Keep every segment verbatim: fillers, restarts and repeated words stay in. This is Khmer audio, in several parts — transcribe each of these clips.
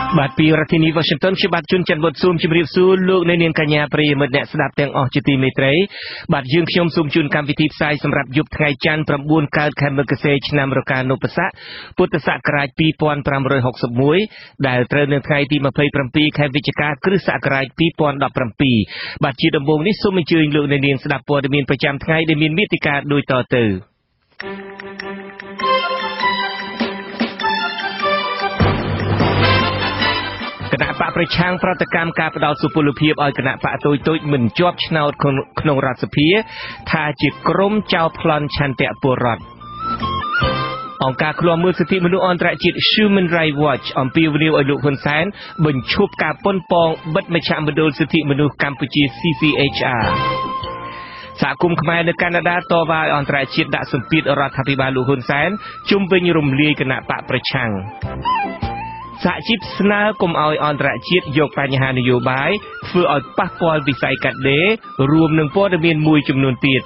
បាទពីរដ្ឋធានី Washington ជាបាទជួនច័ន្ទវុទ្ធស៊ូមជម្រាបសួរលោកអ្នកនាងកញ្ញាប្រិយមិត្តអ្នកស្ដាប់ទាំងអស់ជាទីមេត្រីបាទយើងខ្ញុំសូមជូនកម្មវិធីផ្សាយសម្រាប់យប់ថ្ងៃច័ន្ទ9កើតខែមករាឆ្នាំរកានុបស័កពុទ្ធសករាជ2561ដែលត្រូវនៅថ្ងៃទី27ខែវិច្ឆិកាគ្រិស្តសករាជ2017បាទជាដំបូងនេះសូមអញ្ជើញលោកអ្នកនាងស្ដាប់ព័ត៌មានប្រចាំថ្ងៃដែលមានមេតិការដូចតទៅគណៈបកប្រឆាំងប្រតិកម្មការផ្ដោតសុពលភាពឲ្យគណៈបកតូចតូចមិនជាប់ឆ្នោតក្នុងរដ្ឋសភាថាជាក្រុមចោរប្លន់ឆន្ទៈពលរដ្ឋអង្គការឃ្លាំមើលសិទ្ធិមនុស្សអន្តរជាតិ Human Rights Watch អំពាវនាវឲ្យលោកហ៊ុនសែនបញ្ឈប់ការប៉ុនប៉ងបិទមជ្ឈមណ្ឌលសិទ្ធិមនុស្សកម្ពុជា C C H R សហគមន៍ខ្មែរនៅកាណាដាតវ៉ាឲ្យអន្តរជាតិដាក់សម្ពាធរដ្ឋាភិបាលលោកហ៊ុនសែនជុំវិញរំលាយគណៈបកប្រឆាំងសហជីពស្នើកុំឲ្យអន្តរជាតិយកបញ្ហានយោបាយធ្វើឲ្យប៉ះពាល់វិស័យកាត់ដេររួមនឹងព័ត៌មានមួយចំនួនទៀត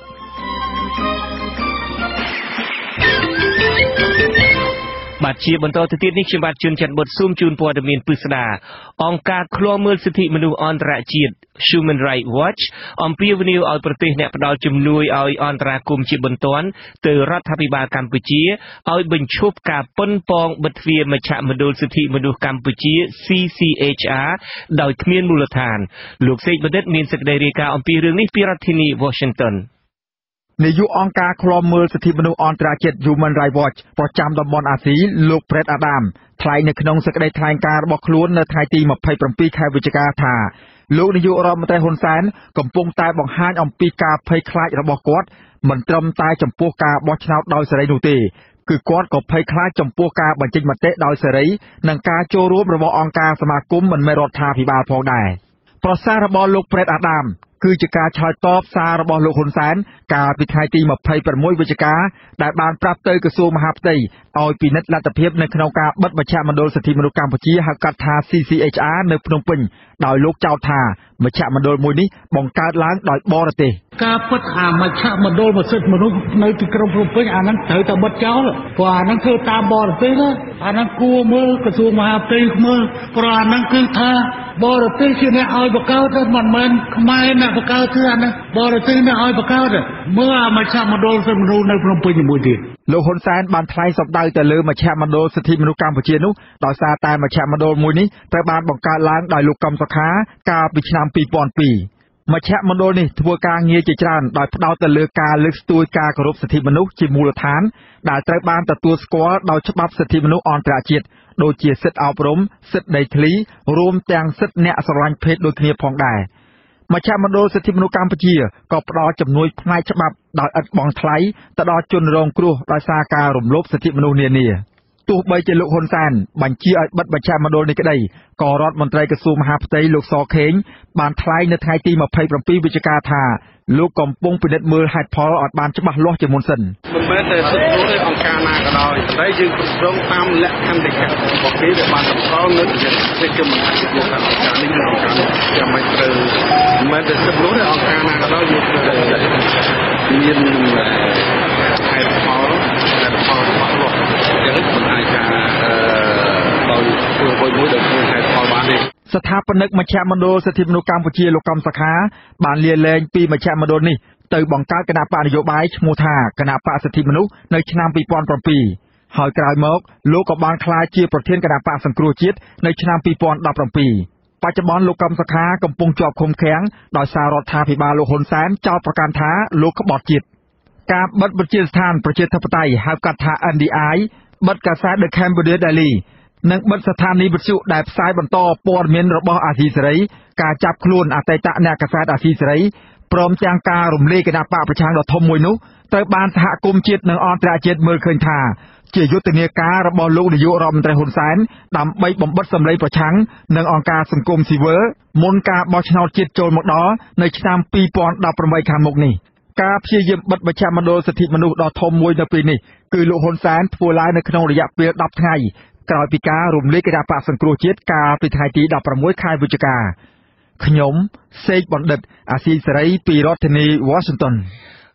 បាទជាបន្តទៅទៀតនេះខ្ញុំបាទជួនច័ន្ទបុត្រស៊ូមជូនព័ត៌មានពិស្ដាអង្គការឃ្លាំមើលសិទ្ធិមនុស្សអន្តរជាតិ Human Rights Watch អំពាវនាវឲ្យប្រទេសអ្នកផ្ដល់ជំនួយឲ្យអន្តរាគមន៍ជាបន្ទាន់ទៅរដ្ឋាភិបាលកម្ពុជាឲ្យបញ្ឈប់ការប៉ុនប៉ងបិទទ្វារមជ្ឈមណ្ឌលសិទ្ធិមនុស្សកម្ពុជា C C H R ដោយគ្មានមូលដ្ឋានលោកសេកបណ្ឌិតមានសេចក្តីរាយការណ៍អំពីរឿងនេះពីរដ្ឋធានី Washington នាយកអង្គការឃ្លាំមើលសិទ្ធិមនុស្សអន្តរជាតិ Human Rights Watch ប្រចាំតំបន់អាស៊ីលោក Brett Adam ថ្លែងនៅក្នុងសេចក្តីថ្លែងការណ៍របស់ខ្លួននៅថ្ងៃទី27ខែវិច្ឆិកាថាលោកនាយករដ្ឋមន្ត្រីហ៊ុនសែនកំពុងតែបង្ហាញអំពីការភ័យខ្លាចរបស់គាត់មិនត្រឹមតែចំពោះការបោះឆ្នោតដោយសេរីនោះទេគឺគាត់ក៏ភ័យខ្លាចចំពោះការបញ្ចេញមតិដោយសេរីនិងការចូលរួមរបស់អង្គការសមាគមមិនមែនរដ្ឋាភិបាលផងដែរប្រសាសន៍របស់លោក Brett Adamគឺជាការឆ្លើយតបសាររបស់លោកហ៊ុនសែនកាលពីថ្ងៃទី26វិច្ឆិកាដែលបានប្រាប់ទៅក្រសួងមហាផ្ទៃឲ្យពិនិត្យលទ្ធភាពនៅក្នុងការបិទមជ្ឈមណ្ឌលសិទ្ធិមនុស្សកម្ពុជាហៅកាត់ថា C C H R នៅភ្នំពេញដោយលោកចោទថាមជ្ឈមណ្ឌលមួយនេះបង្កើតឡើងដោយបរទេសការពិតអាមជ្ឈមណ្ឌលសិទ្ធិមនុស្សនៅទីក្រុងភ្នំពេញអាហ្នឹងត្រូវតែបិទចោលព្រោះអាហ្នឹងធ្វើតាមបរទេសណាអាហ្នឹងគួរមើលក្រសួងមហាផ្ទៃមើលព្រោះអាហ្នឹងគឺថាបរទេសជាអ្នកឲ្យបង្កើតទៅមិនមែនខ្មែរអ្នកបង្កើតទេអាហ្នឹងបរទេសអ្នកឲ្យបង្កើតមើលអាមជ្ឈមណ្ឌលសិទ្ធិមនុស្សនៅភ្នំពេញជាមួយទៀតលោកហ៊ុនសែនបានថ្លែងសម្ដៅទៅលើមជ្ឈមណ្ឌលសិទ្ធិមនុស្សកម្ពុជានោះដោយសារតែមជ្ឈមណ្ឌលមួយនេះត្រូវបានបង្កើតឡើងដោយលោកកឹមសុខាកាលពីឆ្នាំពីរពាន់ពីរមជ្ឈមណ្ឌលនេះធ្វើការងារជាច្រើនដោយផ្ដោតទៅលើការលើកស្ទួយការគោរពសិទ្ធិមនុស្សជាមូលដ្ឋានដែលត្រូវបានទទួលស្គាល់ដោយច្បាប់សិទ្ធិមនុស្សអន្តរជាតិដូចជាសិទ្ធិអប់រំសិទ្ធិដីធ្លីរួមទាំងសិទ្ធិអ្នកស្រឡាញ់ភេទដូចគ្នាផងដែរមជ្ឈមណ្ឌលសិទ្ធិមនុស្សកម្ពុជាក៏ផ្ដល់ជំនួយផ្នែកច្បាប់ដោយឥតបង់ថ្លៃទៅដល់ជនរងគ្រោះដោយសារការរំលោភសិទ្ធិមនុស្សនានាទោះបីជាលោកហ៊ុនសែនបញ្ជាឲ្យបិទមជ្ឈមណ្ឌលនេះក្តីក៏រដ្ឋមន្ត្រីក្រសួងមហាផ្ទៃលោកសខេងបានថ្លែងនៅថ្ងៃទី27វិច្ឆិកាថាលោកកំពុងពិនិត្យមើលហេតុផលឲ្យបានច្បាស់លាស់ជាមុនសិនមិនមែនតែសិទ្ធិមនុស្សអង្គការណាក៏ដោយតែយើងគ្រប់គ្រងតាមលក្ខខណ្ឌនៃការរបស់គេដែលបានតម្រូវនៅសេចក្តីមិនអាចយកតាមអង្គការនេះឬអង្គការនេះចាំមិនត្រូវមិនមែនតែសិទ្ធិមនុស្សអង្គការណាក៏ដោយយើងត្រូវតែមានហេតុផលហេតុផលរបស់លោកយ៉ាងនេះមិនអាចការដោយធ្វើមួយមួយដោយគ្មានហេតុផលបានទេស្ថាបនិកមជ្ឈមណ្ឌលសិទ្ធិមនុស្សកម្ពុជាលោកកឹមសុខាបានលាលែងពីមជ្ឈមណ្ឌលនេះទៅបង្កើតគណៈបកនយោបាយឈ្មោះថាគណៈបកសិទ្ធិមនុស្សនៅឆ្នាំពីរពាន់ប្រាំពីរហើយក្រោយមកលោកក៏បានក្លាយជាប្រធានគណៈបកសង្គ្រោះជាតិនៅឆ្នាំពីរពាន់ដប់ប្រាំពីរបច្ចុប្បន្នលោកកឹមសុខាកំពុងជាប់ឃុំឃាំងដោយសាររដ្ឋាភិបាលលោកហ៊ុនសែនចោទប្រកាន់ថាលោកក្បត់ជាតិការបិទវិទ្យាស្ថានប្រជាធិបតេយ្យហៅកាត់ថា N D I បិទកាសែត The Cambodia Daily និងបិទស្ថានីយ៍វិទ្យុដែលផ្សាយបន្តព័ត៌មានរបស់អាស៊ីសេរីការចាប់ខ្លួនអតីតអ្នកកាសែតអាស៊ីសេរីព្រមទាំងការរំលាយគណៈបកប្រឆាំងដ៏ធំមួយនោះត្រូវបានសហគមន៍ជាតិនិងអន្តរជាតិមើលឃើញថាជាយុទ្ធនាការរបស់លោកនាយករដ្ឋមន្ត្រីហ៊ុនសែនដើម្បីបំបិទសម្លេងប្រឆាំងនិងអង្គការសង្គមស៊ីវិលមុនការបោះឆ្នោតជាតិចូលមកដល់នៅឆ្នាំពីរពាន់ដប់ប្រាំបីខាងមុខនេះការព្យាយាមបិទមជ្ឈមណ្ឌលសិទ្ធិមនុស្សដ៏ធំមួយនៅពេលនេះគឺលោកហ៊ុនសែនធ្វើឡើងនៅក្នុងរយៈពេលដប់ថ្ងៃក្រោយពីការរំលាយគណៈបកសង្គ្រោះជាតិកាលពីថ្ងៃទីដប់ប្រាំមួយខែវិច្ឆិកាខ្ញុំសេកបណ្ឌិតអាស៊ីសេរីពីរដ្ឋធានី Washington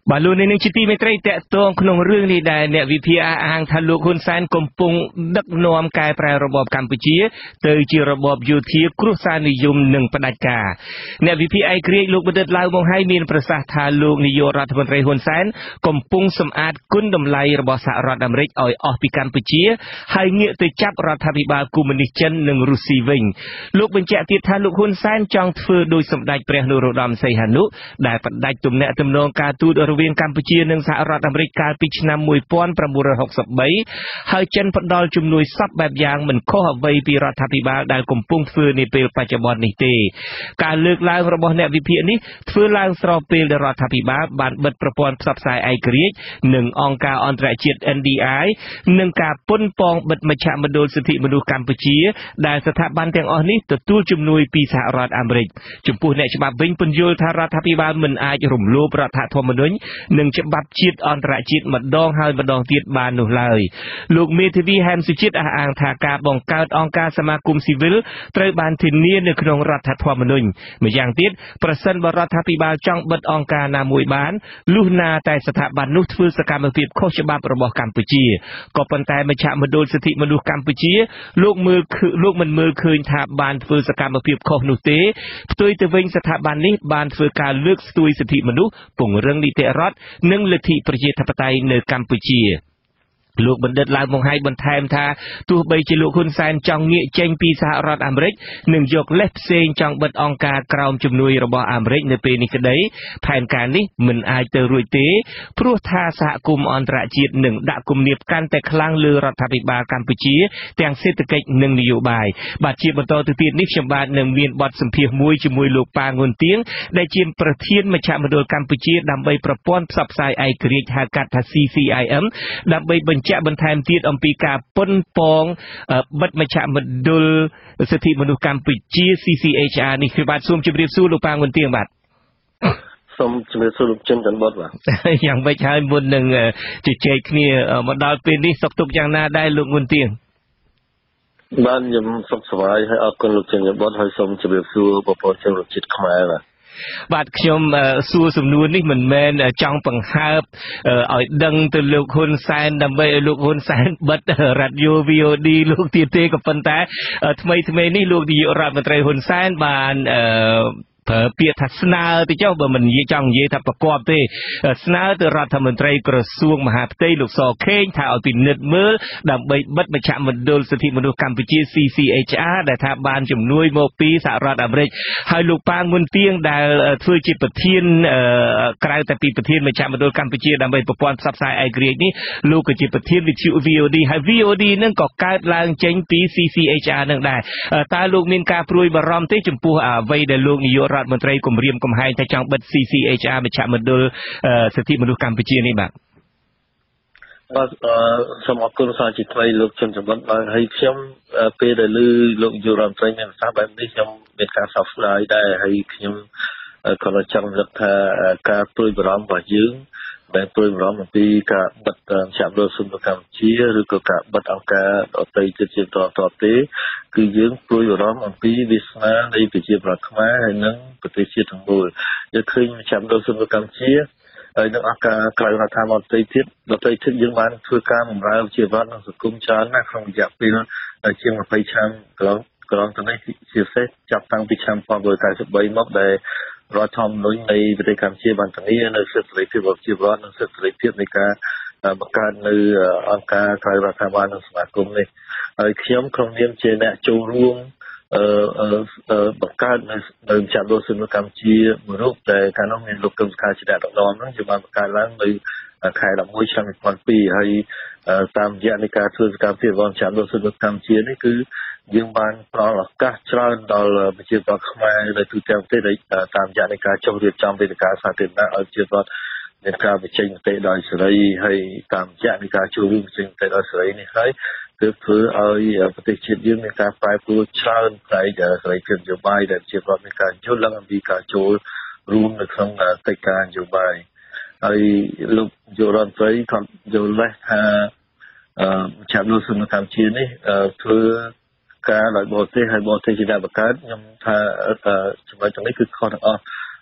បាទលោកនាងជាទីមេត្រីតកតងក្នុងរឿងនេះដែរអ្នកវិភាគអះអាងថាលោកហ៊ុនសែនកំពុងដឹកនាំកែប្រែរបបកម្ពុជាទៅជារបបយោធាគ្រោះសារនិយមនិងផ្ដាច់ការអ្នកវិភាគឯករាជ្យលោកបណ្ឌិតឡាវម៉ុងហៃមានប្រសាសន៍ថាលោកនាយករដ្ឋមន្ត្រីហ៊ុនសែនកំពុងសម្អាតគុណតម្លៃរបស់សហរដ្ឋអាមេរិកឲ្យអស់ពីកម្ពុជាហើយងាកទៅចាប់រដ្ឋាភិបាលកុម្មុយនីសចិននិងរុស្ស៊ីវិញលោកបញ្ជាក់ទៀតថាលោកហ៊ុនសែនចង់ធ្វើដោយសម្ដេចព្រះនរោត្តមសីហនុដែលផ្ដាច់ទំនាក់ទំនងការទូតរវាងកម្ពុជានិងសហរដ្ឋអាមេរិកកាលពីឆ្នាំnineteen sixty-threeហើយចិនផ្ដល់ជំនួយសពបែបយ៉ាងមិនខុសអ្វីពីរដ្ឋាភិបាលដែលកំពុងធ្វើនាពេលបច្ចុប្បន្ននេះទេការលើកឡើងរបស់អ្នកវិភាគនេះធ្វើឡើងស្របពេលដែលរដ្ឋាភិបាលបានបិទប្រព័ន្ធផ្សព្វផ្សាយឯករាជ្យនិងអង្គការអន្តរជាតិ N D I និងការប៉ុនប៉ងបិទមជ្ឈមណ្ឌលសិទ្ធិមនុស្សកម្ពុជាដែលស្ថាប័នទាំងអស់នេះទទួលជំនួយពីសហរដ្ឋអាមេរិកចំពោះអ្នកច្បាប់វិញពន្យល់ថារដ្ឋាភិបាលមិនអាចរំលោភរដ្ឋធម្មនុញ្ញនិងច្បាប់ជាតិអន្តរជាតិម្ដងហើយម្ដងទៀតបាននោះឡើយលោកមេធាវីហែមសុជាតិអះអាងថាការបង្កើតអង្គការសមាគមស៊ីវិលត្រូវបានធានានៅក្នុងរដ្ឋធម្មនុញ្ញម្យ៉ាងទៀតប្រសិនបើរដ្ឋាភិបាលចង់បិទអង្គការណាមួយបានលុះណាតែស្ថាប័ននោះធ្វើសកម្មភាពខុសច្បាប់របស់កម្ពុជាក៏ប៉ុន្តែមជ្ឈមណ្ឌលសិទ្ធិមនុស្សកម្ពុជាលោកមើលលោកមិនមើលឃើញថាបានធ្វើសកម្មភាពខុសនោះទេផ្ទុយទៅវិញស្ថាប័ននេះបានធ្វើការលើកស្ទួយសិទ្ធិមនុស្សពង្រឹងនីតិរដ្ឋនិងលទ្ធិប្រជាធិបតេយ្យនៅកម្ពុជាលោកបណ្ឌិតឡាវម៉ុងហៃបន្ថែមថាទោះបីជាលោកហ៊ុនសែនចង់ងាកចេញពីសហរដ្ឋអាមេរិកនិងយកលេសផ្សេងចង់បិទអង្គការក្រោមជំនួយរបស់អាមេរិកនៅពេលនេះក្តីផែនការនេះមិនអាចទៅរួចទេព្រោះថាសហគមន៍អន្តរជាតិនឹងដាក់គំនាបកាន់តែខ្លាំងលើរដ្ឋាភិបាលកម្ពុជាទាំងសេដ្ឋកិច្ចនិងនយោបាយបាទជាបន្តទៅទៀតនេះខ្ញុំបាទនឹងមានបទសម្ភាសន៍មួយជាមួយលោកប៉ាងុនទៀងដែលជាប្រធានមជ្ឈមណ្ឌលកម្ពុជាដើម្បីប្រព័ន្ធផ្សព្វផ្សាយឯករាជ្យហៅកាត់ថា C C I M ដើម្បីបញ្ជាក់បន្ថែមទៀតអំពីការប៉ុនប៉ងបិទមជ្ឈមណ្ឌលសិទ្ធិមនុស្សកម្ពុជា C C H R នេះគឺបាទសូមជម្រាបសួរលោកប៉ាងុនទៀងបាទសូមជម្រាបសួរលោកចិនច័ន្ទបុតបាទយ៉ាងម៉េចហើយមុននឹងជជែកគ្នាមកដល់ពេលនេះសុខទុក្ខយ៉ាងណាដែរលោកងុនទៀងបាទខ្ញុំសុខសប្បាយហើយអរគុណលោកចិនច័ន្ទបុតហើយសូមជម្រាបសួរបងប្អូនជនជាតិខ្មែរបាទបាទខ្ញុំសួរសំណួរនេះមិនមែនចង់បង្ហើបឲ្យដឹងទៅលោកហ៊ុនសែនដើម្បីឲ្យលោកហ៊ុនសែនបិទរ៉ាឌីយ៉ូ V O D លោកទៀតទេក៏ប៉ុន្តែថ្មីថ្មីនេះលោកនាយករដ្ឋមន្ត្រីហ៊ុនសែនបានអឺប្រើពាក្យថាស្នើទៅចុះបើមិននិយាយចង់និយាយថាប្រកបទេស្នើទៅរដ្ឋមន្ត្រីក្រសួងមហាផ្ទៃលោកសខេងថាឲ្យពិនិត្យមើលដើម្បីបិទមជ្ឈមណ្ឌលសិទ្ធិមនុស្សកម្ពុជា C C H R ដែលថាបានជំនួយមកពីសហរដ្ឋអាមេរិកហើយលោកប៉ាងុនទៀងដែលធ្វើជាប្រធានក្រៅតែពីប្រធានមជ្ឈមណ្ឌលកម្ពុជាដើម្បីប្រព័ន្ធផ្សព្វផ្សាយឯករាជ្យនេះលោកក៏ជាប្រធានវិទ្យុ V O D ហើយ V O D នឹងក៏កើតឡើងចេញពី C C H R នឹងដែរតើលោកមានការព្រួយបារម្ភទេចំពោះអ្វីដែលលោកនាយករដ្ឋមន្ត្រីគម្រាមកំហែងថាចង់បិទ C C H R មជ្ឈមណ្ឌលសិទ្ធិមនុស្សកម្ពុជានេះបាទបាទសូមអរគុណសាជាថ្មីលោកចិនច័ន្ទបុតបាទហើយខ្ញុំពេលដែលឮលោកនាយករដ្ឋមន្ត្រីមានប្រសាសន៍បែបនេះខ្ញុំមានការសោកស្ដាយដែរហើយខ្ញុំក៏ចង់រកថាការព្រួយបារម្ភរបស់យើងដែលព្រួយបារម្ភអំពីការបិទមជ្ឈមណ្ឌលសិទ្ធិមនុស្សកម្ពុជាឬក៏ការបិទអង្គការដទៃទៀតជាតទៅទេគឺយើងព្រួយបារម្ភអំពីវាសនានៃប្រជាប្រដ្ឋខ្មែរហើយនិងប្រទេសជាតិទាំងមូលយើងឃើញមជ្ឈមណ្ឌលសិទ្ធិមនុស្សកម្ពុជាហើយនឹងអង្គការក្រៅរដ្ឋាភិបាលដទៃទៀតដទៃទៀតយើងបានធ្វើការបម្រើប្រជាប្រដ្ឋនិងសង្គមច្រើនណាស់ក្នុងរយៈពេលជាងtwentyឆ្នាំកន្លងកន្លងទៅនេះជាពិសេសចាប់តាំងពីឆ្នាំnineteen ninety-threeមកដែលរដ្ឋធម្មនុញ្ញនៃប្រទេសកម្ពុជាបានធានានៅសិទ្ធិសេរីភាពរបស់ប្រជាពលរដ្ឋនិងសិទ្ធិសេរីភាពនៃការបង្កើតនៅអង្គការក្រៅរដ្ឋាភិបាលនិងសមាគមនេះហើយខ្ញុំក្នុងនាមជាអ្នកចូលរួមអឺបង្កើតនៅនៅមជ្ឈមណ្ឌលសិទ្ធិមនុស្សកម្ពុជាមួយរូបដែលកាលនោះមានលោកកឹមសុខាជាអ្នកដឹកនាំហ្នឹងយើងបានបង្កើតឡើងនៅខែelevenឆ្នាំtwo thousand twoហើយតាមរយៈនៃការធ្វើសកម្មភាពរបស់មជ្ឈមណ្ឌលសិទ្ធិមនុស្សកម្ពុជានេះគឺយើងបានផ្ដល់ឱកាសច្រើនដល់ប្រជាពលរដ្ឋខ្មែរនៅទូទាំងប្រទេសតាមរយៈនៃការចុះរៀបចំវេទិកាសាធារណៈឲ្យប្រជាពលរដ្ឋមានការបញ្ចេញមតិដោយសេរីហើយតាមរយៈនៃការចូលរួមបញ្ចេញមតិដោយសេរីនេះហើយគឺធ្វើឲ្យប្រទេសជាតិយើងមានការប្រែប្រួលច្រើនផ្នែកសេរីភាពនយោបាយដែលប្រជាពលរដ្ឋមានការយល់ដឹងអំពីការចូលរួមនៅក្នុងកិច្ចការនយោបាយហើយលោកយុរដ្ឋមន្ត្រីគាត់យល់លេសថាមជ្ឈមណ្ឌលសិទ្ធិមនុស្សកម្ពុជានេះធ្វើការដោយបរទេសហើយបរទេសជាអ្នកបង្កើតខ្ញុំថាចំណុចទាំងនេះគឺខុសទាំងអស់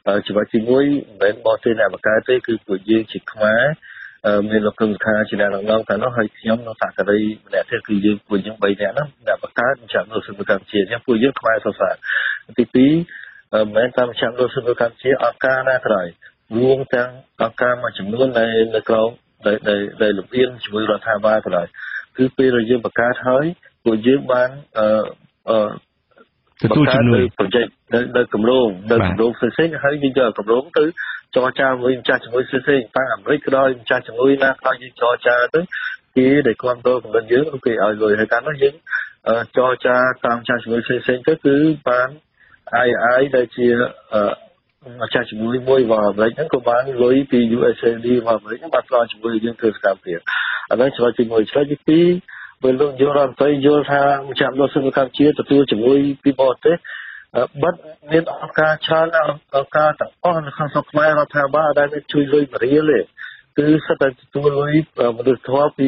ច្បាប់ទីមួយមិនមែនបោះទេអ្នកបកកើតទេគឺពួកយើងជាខ្មែរមានលោកគឹមខាជាអ្នកឡើងតាមនោះហើយខ្ញុំនៅសហការីម្នាក់ទៀតគឺយើងពួកយើងបីនាក់ហ្នឹងអ្នកបកកើតមជ្ឈមណ្ឌលសិទ្ធិកម្ពុជាអញ្ចឹងពួកយើងខ្មែរសរសើរទីពីរមិនមែនតាមមជ្ឈមណ្ឌលសិទ្ធិកម្ពុជាអង្គការណាក្រោយរួមទាំងអង្គការមួយចំនួននៅនៅក្រៅដែលដែលលំអៀងជាមួយរដ្ឋាភិបាលក្រោយគឺពេលដែលយើងបង្កើតហើយពួកយើងបានអឺអឺទទួលជំនួយប្រជែកនៅគម្រោងនៅគម្រោងផ្សេងៗហើយយើងយកគម្រោងទៅចរចាជាមួយម្ចាស់ជំនួយផ្សេងៗតាមអាមេរិកក៏ដោយម្ចាស់ជំនួយណាខ្លះយើងចរចាទៅគេដែលគ្រប់គ្រងកម្រិតយើងគេឲ្យលុយហើយកាលនោះយើងចរចាតាមម្ចាស់ជំនួយផ្សេងៗទៅគឺបាន I I ដែលជាម្ចាស់ជំនួយមួយរបស់អាមេរិកហ្នឹងក៏បានលុយពី U S A I D របស់អាមេរិកហ្នឹងបានផ្ដល់ជំនួយយើងធ្វើសកម្មភាពអានេះឆ្លើយទីមួយឆ្លើយទីពីរពេលលោកយករដ្ឋមន្ត្រីយល់ថាម្ចាស់លោកសិទ្ធិកម្ពុជាទទួលជំនួយពីបរទេសបាត់មានអង្គការច្រើនអង្គការទាំងអស់នៅក្នុងស្រុកខ្មែររដ្ឋាភិបាលដែលជួយលុយបរិយាទេគឺសិតតែទទួលលុយមនុស្សធម៌ពី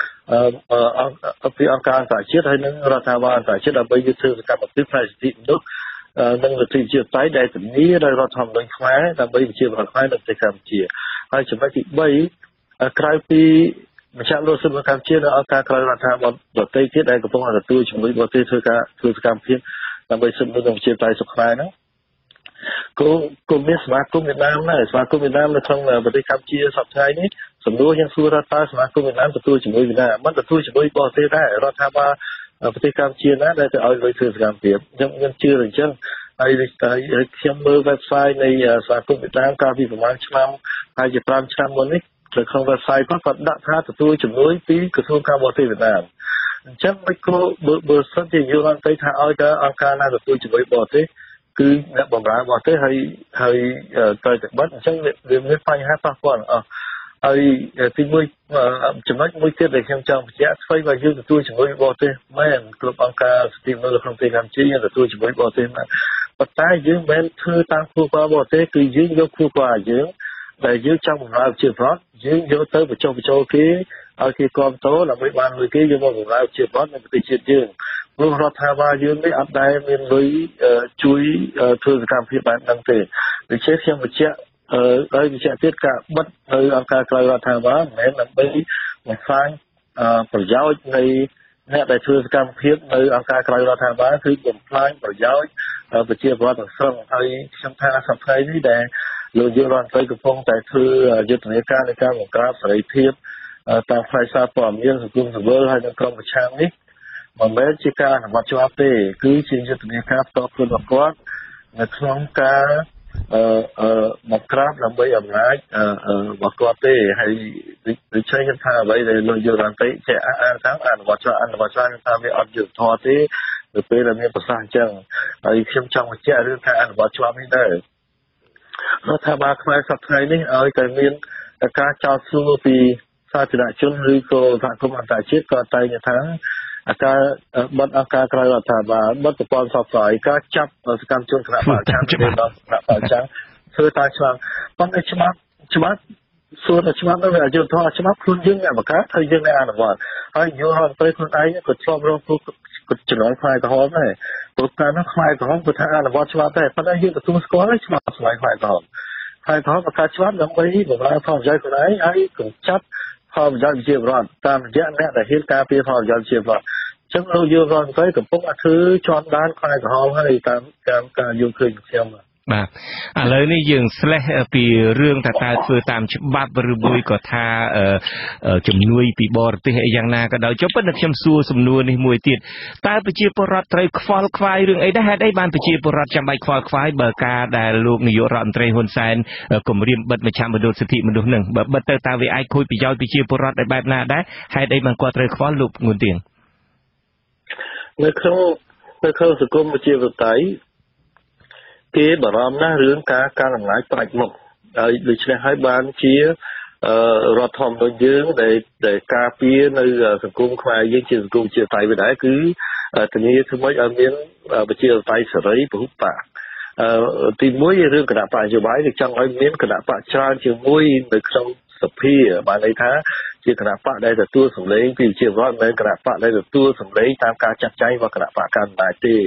ពីអង្គការអន្តរជាតិហើយនិងរដ្ឋាភិបាលអន្តរជាតិដើម្បីយកធ្វើសកម្មភាពផ្នែកសិទ្ធិមនុស្សនិងលទ្ធិជាតៃដែលធានាដោយរដ្ឋធម្មនុញ្ញខ្មែរដើម្បីប្រជាពលរដ្ឋខ្មែរនៅប្រទេសកម្ពុជាហើយចំណុចទីបីក្រៅពីម្ចាស់លោកសិទ្ធិកម្ពុជានៅអង្គការក្រៅរដ្ឋាភិបាលដទៃទៀតដែលកំពុងទទួលជំនួយបរទេសធ្វើការធ្វើសកម្មភាពដើម្បីសិទ្ធិមនុស្សនិងប្រជាតៃសុខខ្មែរហ្នឹងក៏ក៏មានសមាគមវៀតណាមដែរសមាគមវៀតណាមនៅក្នុងប្រទេសកម្ពុជាសប្តាហ៍នេះសំណួរយើងសួរថាតើសមាគមវៀតណាមទទួលជំនួយវៀតណាមមិនទទួលជំនួយបរទេសដែររដ្ឋាភិបាលប្រទេសកម្ពុជាណាដែលទៅឲ្យលុយធ្វើសកម្មភាពខ្ញុំខ្ញុំជឿអញ្ចឹងហើយខ្ញុំមើល website នៃសមាគមវៀតណាមកាលពីប្រហែលឆ្នាំហើយជាប្រាំឆ្នាំមុននេះនៅក្នុង website គាត់គាត់ដាក់ថាទទួលជំនួយពីក្រសួងការបរទេសវៀតណាមអញ្ចឹងមិនគួរបើបើសិនជាយល់ទៅថាឲ្យតែអង្គការណាទទួលជំនួយបរទេសគឺអ្នកបម្រើបរទេសហើយហើយត្រូវតែបិទអញ្ចឹងវាមានបញ្ហាប៉ះពាល់អស់ហើយទីមួយចំណុចមួយទៀតដែលខ្ញុំចង់បញ្ជាក់ស្វ័យបើយើងទទួលជំនួយបរទេសមែនគ្រប់អង្គការសិទ្ធិមនុស្សក្នុងប្រទេសកម្ពុជាយើងទទួលជំនួយបរទេសមែនប៉ុន្តែយើងមិនមែនធ្វើតាមគោលការណ៍បរទេសគឺយើងយកគោលការណ៍យើងដែលយើងចង់បម្រើប្រជាពលរដ្ឋយើងយកទៅបញ្ចុះបញ្ចូលគេឲ្យគេគ្រប់គ្រងដើម្បីបានលុយគេយកមកបម្រើប្រជាពលរដ្ឋនៅប្រទេសជាតិយើងព្រោះរដ្ឋាភិបាលយើងនេះអត់ដែលមានលុយជួយធ្វើសកម្មភាពបែបហ្នឹងទេដូច្នេះខ្ញុំបញ្ជាក់ហើយបញ្ជាក់ទៀតការបិទនៅអង្គការក្រៅរដ្ឋាភិបាលមិនមែនដើម្បីបំផ្លាញប្រយោជន៍នៃអ្នកដែលធ្វើសកម្មភាពនៅអង្គការក្រៅរដ្ឋាភិបាលគឺបំផ្លាញប្រយោជន៍ប្រជាពលរដ្ឋទាំងស្រុងហើយខ្ញុំថាសប្តាហ៍នេះដែលលោកយុវរដ្ឋមន្ត្រីកំពុងតែធ្វើយុទ្ធនាការនៃការបង្ក្រាបសេរីភាពតាមផ្នែកសារព័ត៌មានសង្គមស៊ីវិលហើយនិងក្រមប្រឆាំងនេះមិនមែនជាការអនុវត្តច្បាប់ទេគឺជាយុទ្ធនាការផ្ទាល់ខ្លួនរបស់គាត់នៅក្នុងការអឺអឺបង្ក្រាបដើម្បីអំណាចរបស់គាត់ទេហើយដូចជាខ្ញុំថាអ្វីដែលលោកយុវរដ្ឋមន្ត្រីចេះអានថាអនុវត្តច្បាប់អនុវត្តច្បាប់ថាវាអត់យុត្តិធម៌ទេទៅពេលដែលមានប្រសាសន៍អញ្ចឹងហើយខ្ញុំចង់បញ្ជាក់រឿងការអនុវត្តច្បាប់នេះដែររដ្ឋាភិបាលខ្មែរសប្តាហ៍នេះឲ្យតែមានការចោទសួរពីសាធារណជនឬក៏សហគមន៍អន្តរជាតិក៏តែងថាអាការបិទអង្គការក្រៅរដ្ឋាភិបាលបិទប្រព័ន្ធផ្សព្វផ្សាយការចាប់សកម្មជនគណៈបកឆាំទៅដល់គណៈបកឆាំធ្វើតាមច្បាប់ប៉ុន្តែច្បាប់ច្បាប់សួរតែច្បាប់នោះវាអយុត្តិធម៌ច្បាប់ខ្លួនយើងអ្នកបង្កើតហើយយើងអ្នកអនុវត្តហើយយករដ្ឋទៅខ្លួនឯងក៏ធ្លាប់រងគ្រោះចំណងខ្លាយក្រហមដែរព្រោះតែនោះខ្លាយក្រហមគឺថាអនុវត្តច្បាប់ដែរប៉ុន្តែយើងទទួលស្គាល់ហើយច្បាប់ខ្លាយខ្លាយក្រហមហើយក្រហមបង្កើតច្បាប់ដើម្បីបម្រើផលប្រយោជន៍ខ្លួនឯងហើយកម្ចាត់ផលប្រយោជន៍ប្រជាពលរដ្ឋតាមរយៈអ្នកដែលហ៊ានការពារផលប្រយោជន៍ប្រជាពលរដ្ឋចឹងលោកយុវរដ្ឋមន្ត្រីកំពុងតែធ្វើជាន់ដានខ្លាយក្រហមហើយតាមតាមការយល់ឃើញខ្ញុំបាទឥឡូវនេះយើងស្លេះពីរឿងថាតើធ្វើតាមច្បាប់ឬមួយក៏ថាជំនួយពីបរទេសអីយ៉ាងណាក៏ដោយចុះប៉ុន្តែខ្ញុំសួរសំណួរនេះមួយទៀតតើប្រជាពលរដ្ឋត្រូវខ្វល់ខ្វាយរឿងអីដែរហេតុអីបានប្រជាពលរដ្ឋចាំបាច់ខ្វល់ខ្វាយបើការដែលលោកនាយករដ្ឋមន្ត្រីហ៊ុនសែនគម្រាមបិទមជ្ឈមណ្ឌលសិទ្ធិមនុស្សនឹងបើបិទទៅតើវាអាចខូចប្រយោជន៍ប្រជាពលរដ្ឋឲ្យបែបណាដែរហេតុអីបានគាត់ត្រូវខ្វល់លោកងួនទៀងនៅក្នុងនៅក្នុងសង្គមប្រជាធិបតេយ្យគេបារម្ភណាស់រឿងការការអំណាចផ្ដាច់មុខហើយដូច្នេះហើយបានជារដ្ឋធម្មនុញ្ញយើងដែលដែលការពារនៅសង្គមខ្មែរយើងជាសង្គមជាតៃវាដែរគឺធានាធ្វើម៉េចឲ្យមានប្រជាធិបតេយ្យសេរីពហុបកទីមួយរឿងគណៈបកនយោបាយគឺចង់ឲ្យមានគណៈបកច្រើនជាមួយនៅក្នុងសភាបានន័យថាជាគណៈបកដែលទទួលសម្លេងពីប្រជាពលរដ្ឋមិនមែនគណៈបកដែលទទួលសម្លេងតាមការចាត់ចែងរបស់គណៈបកកណ្ដាលទេ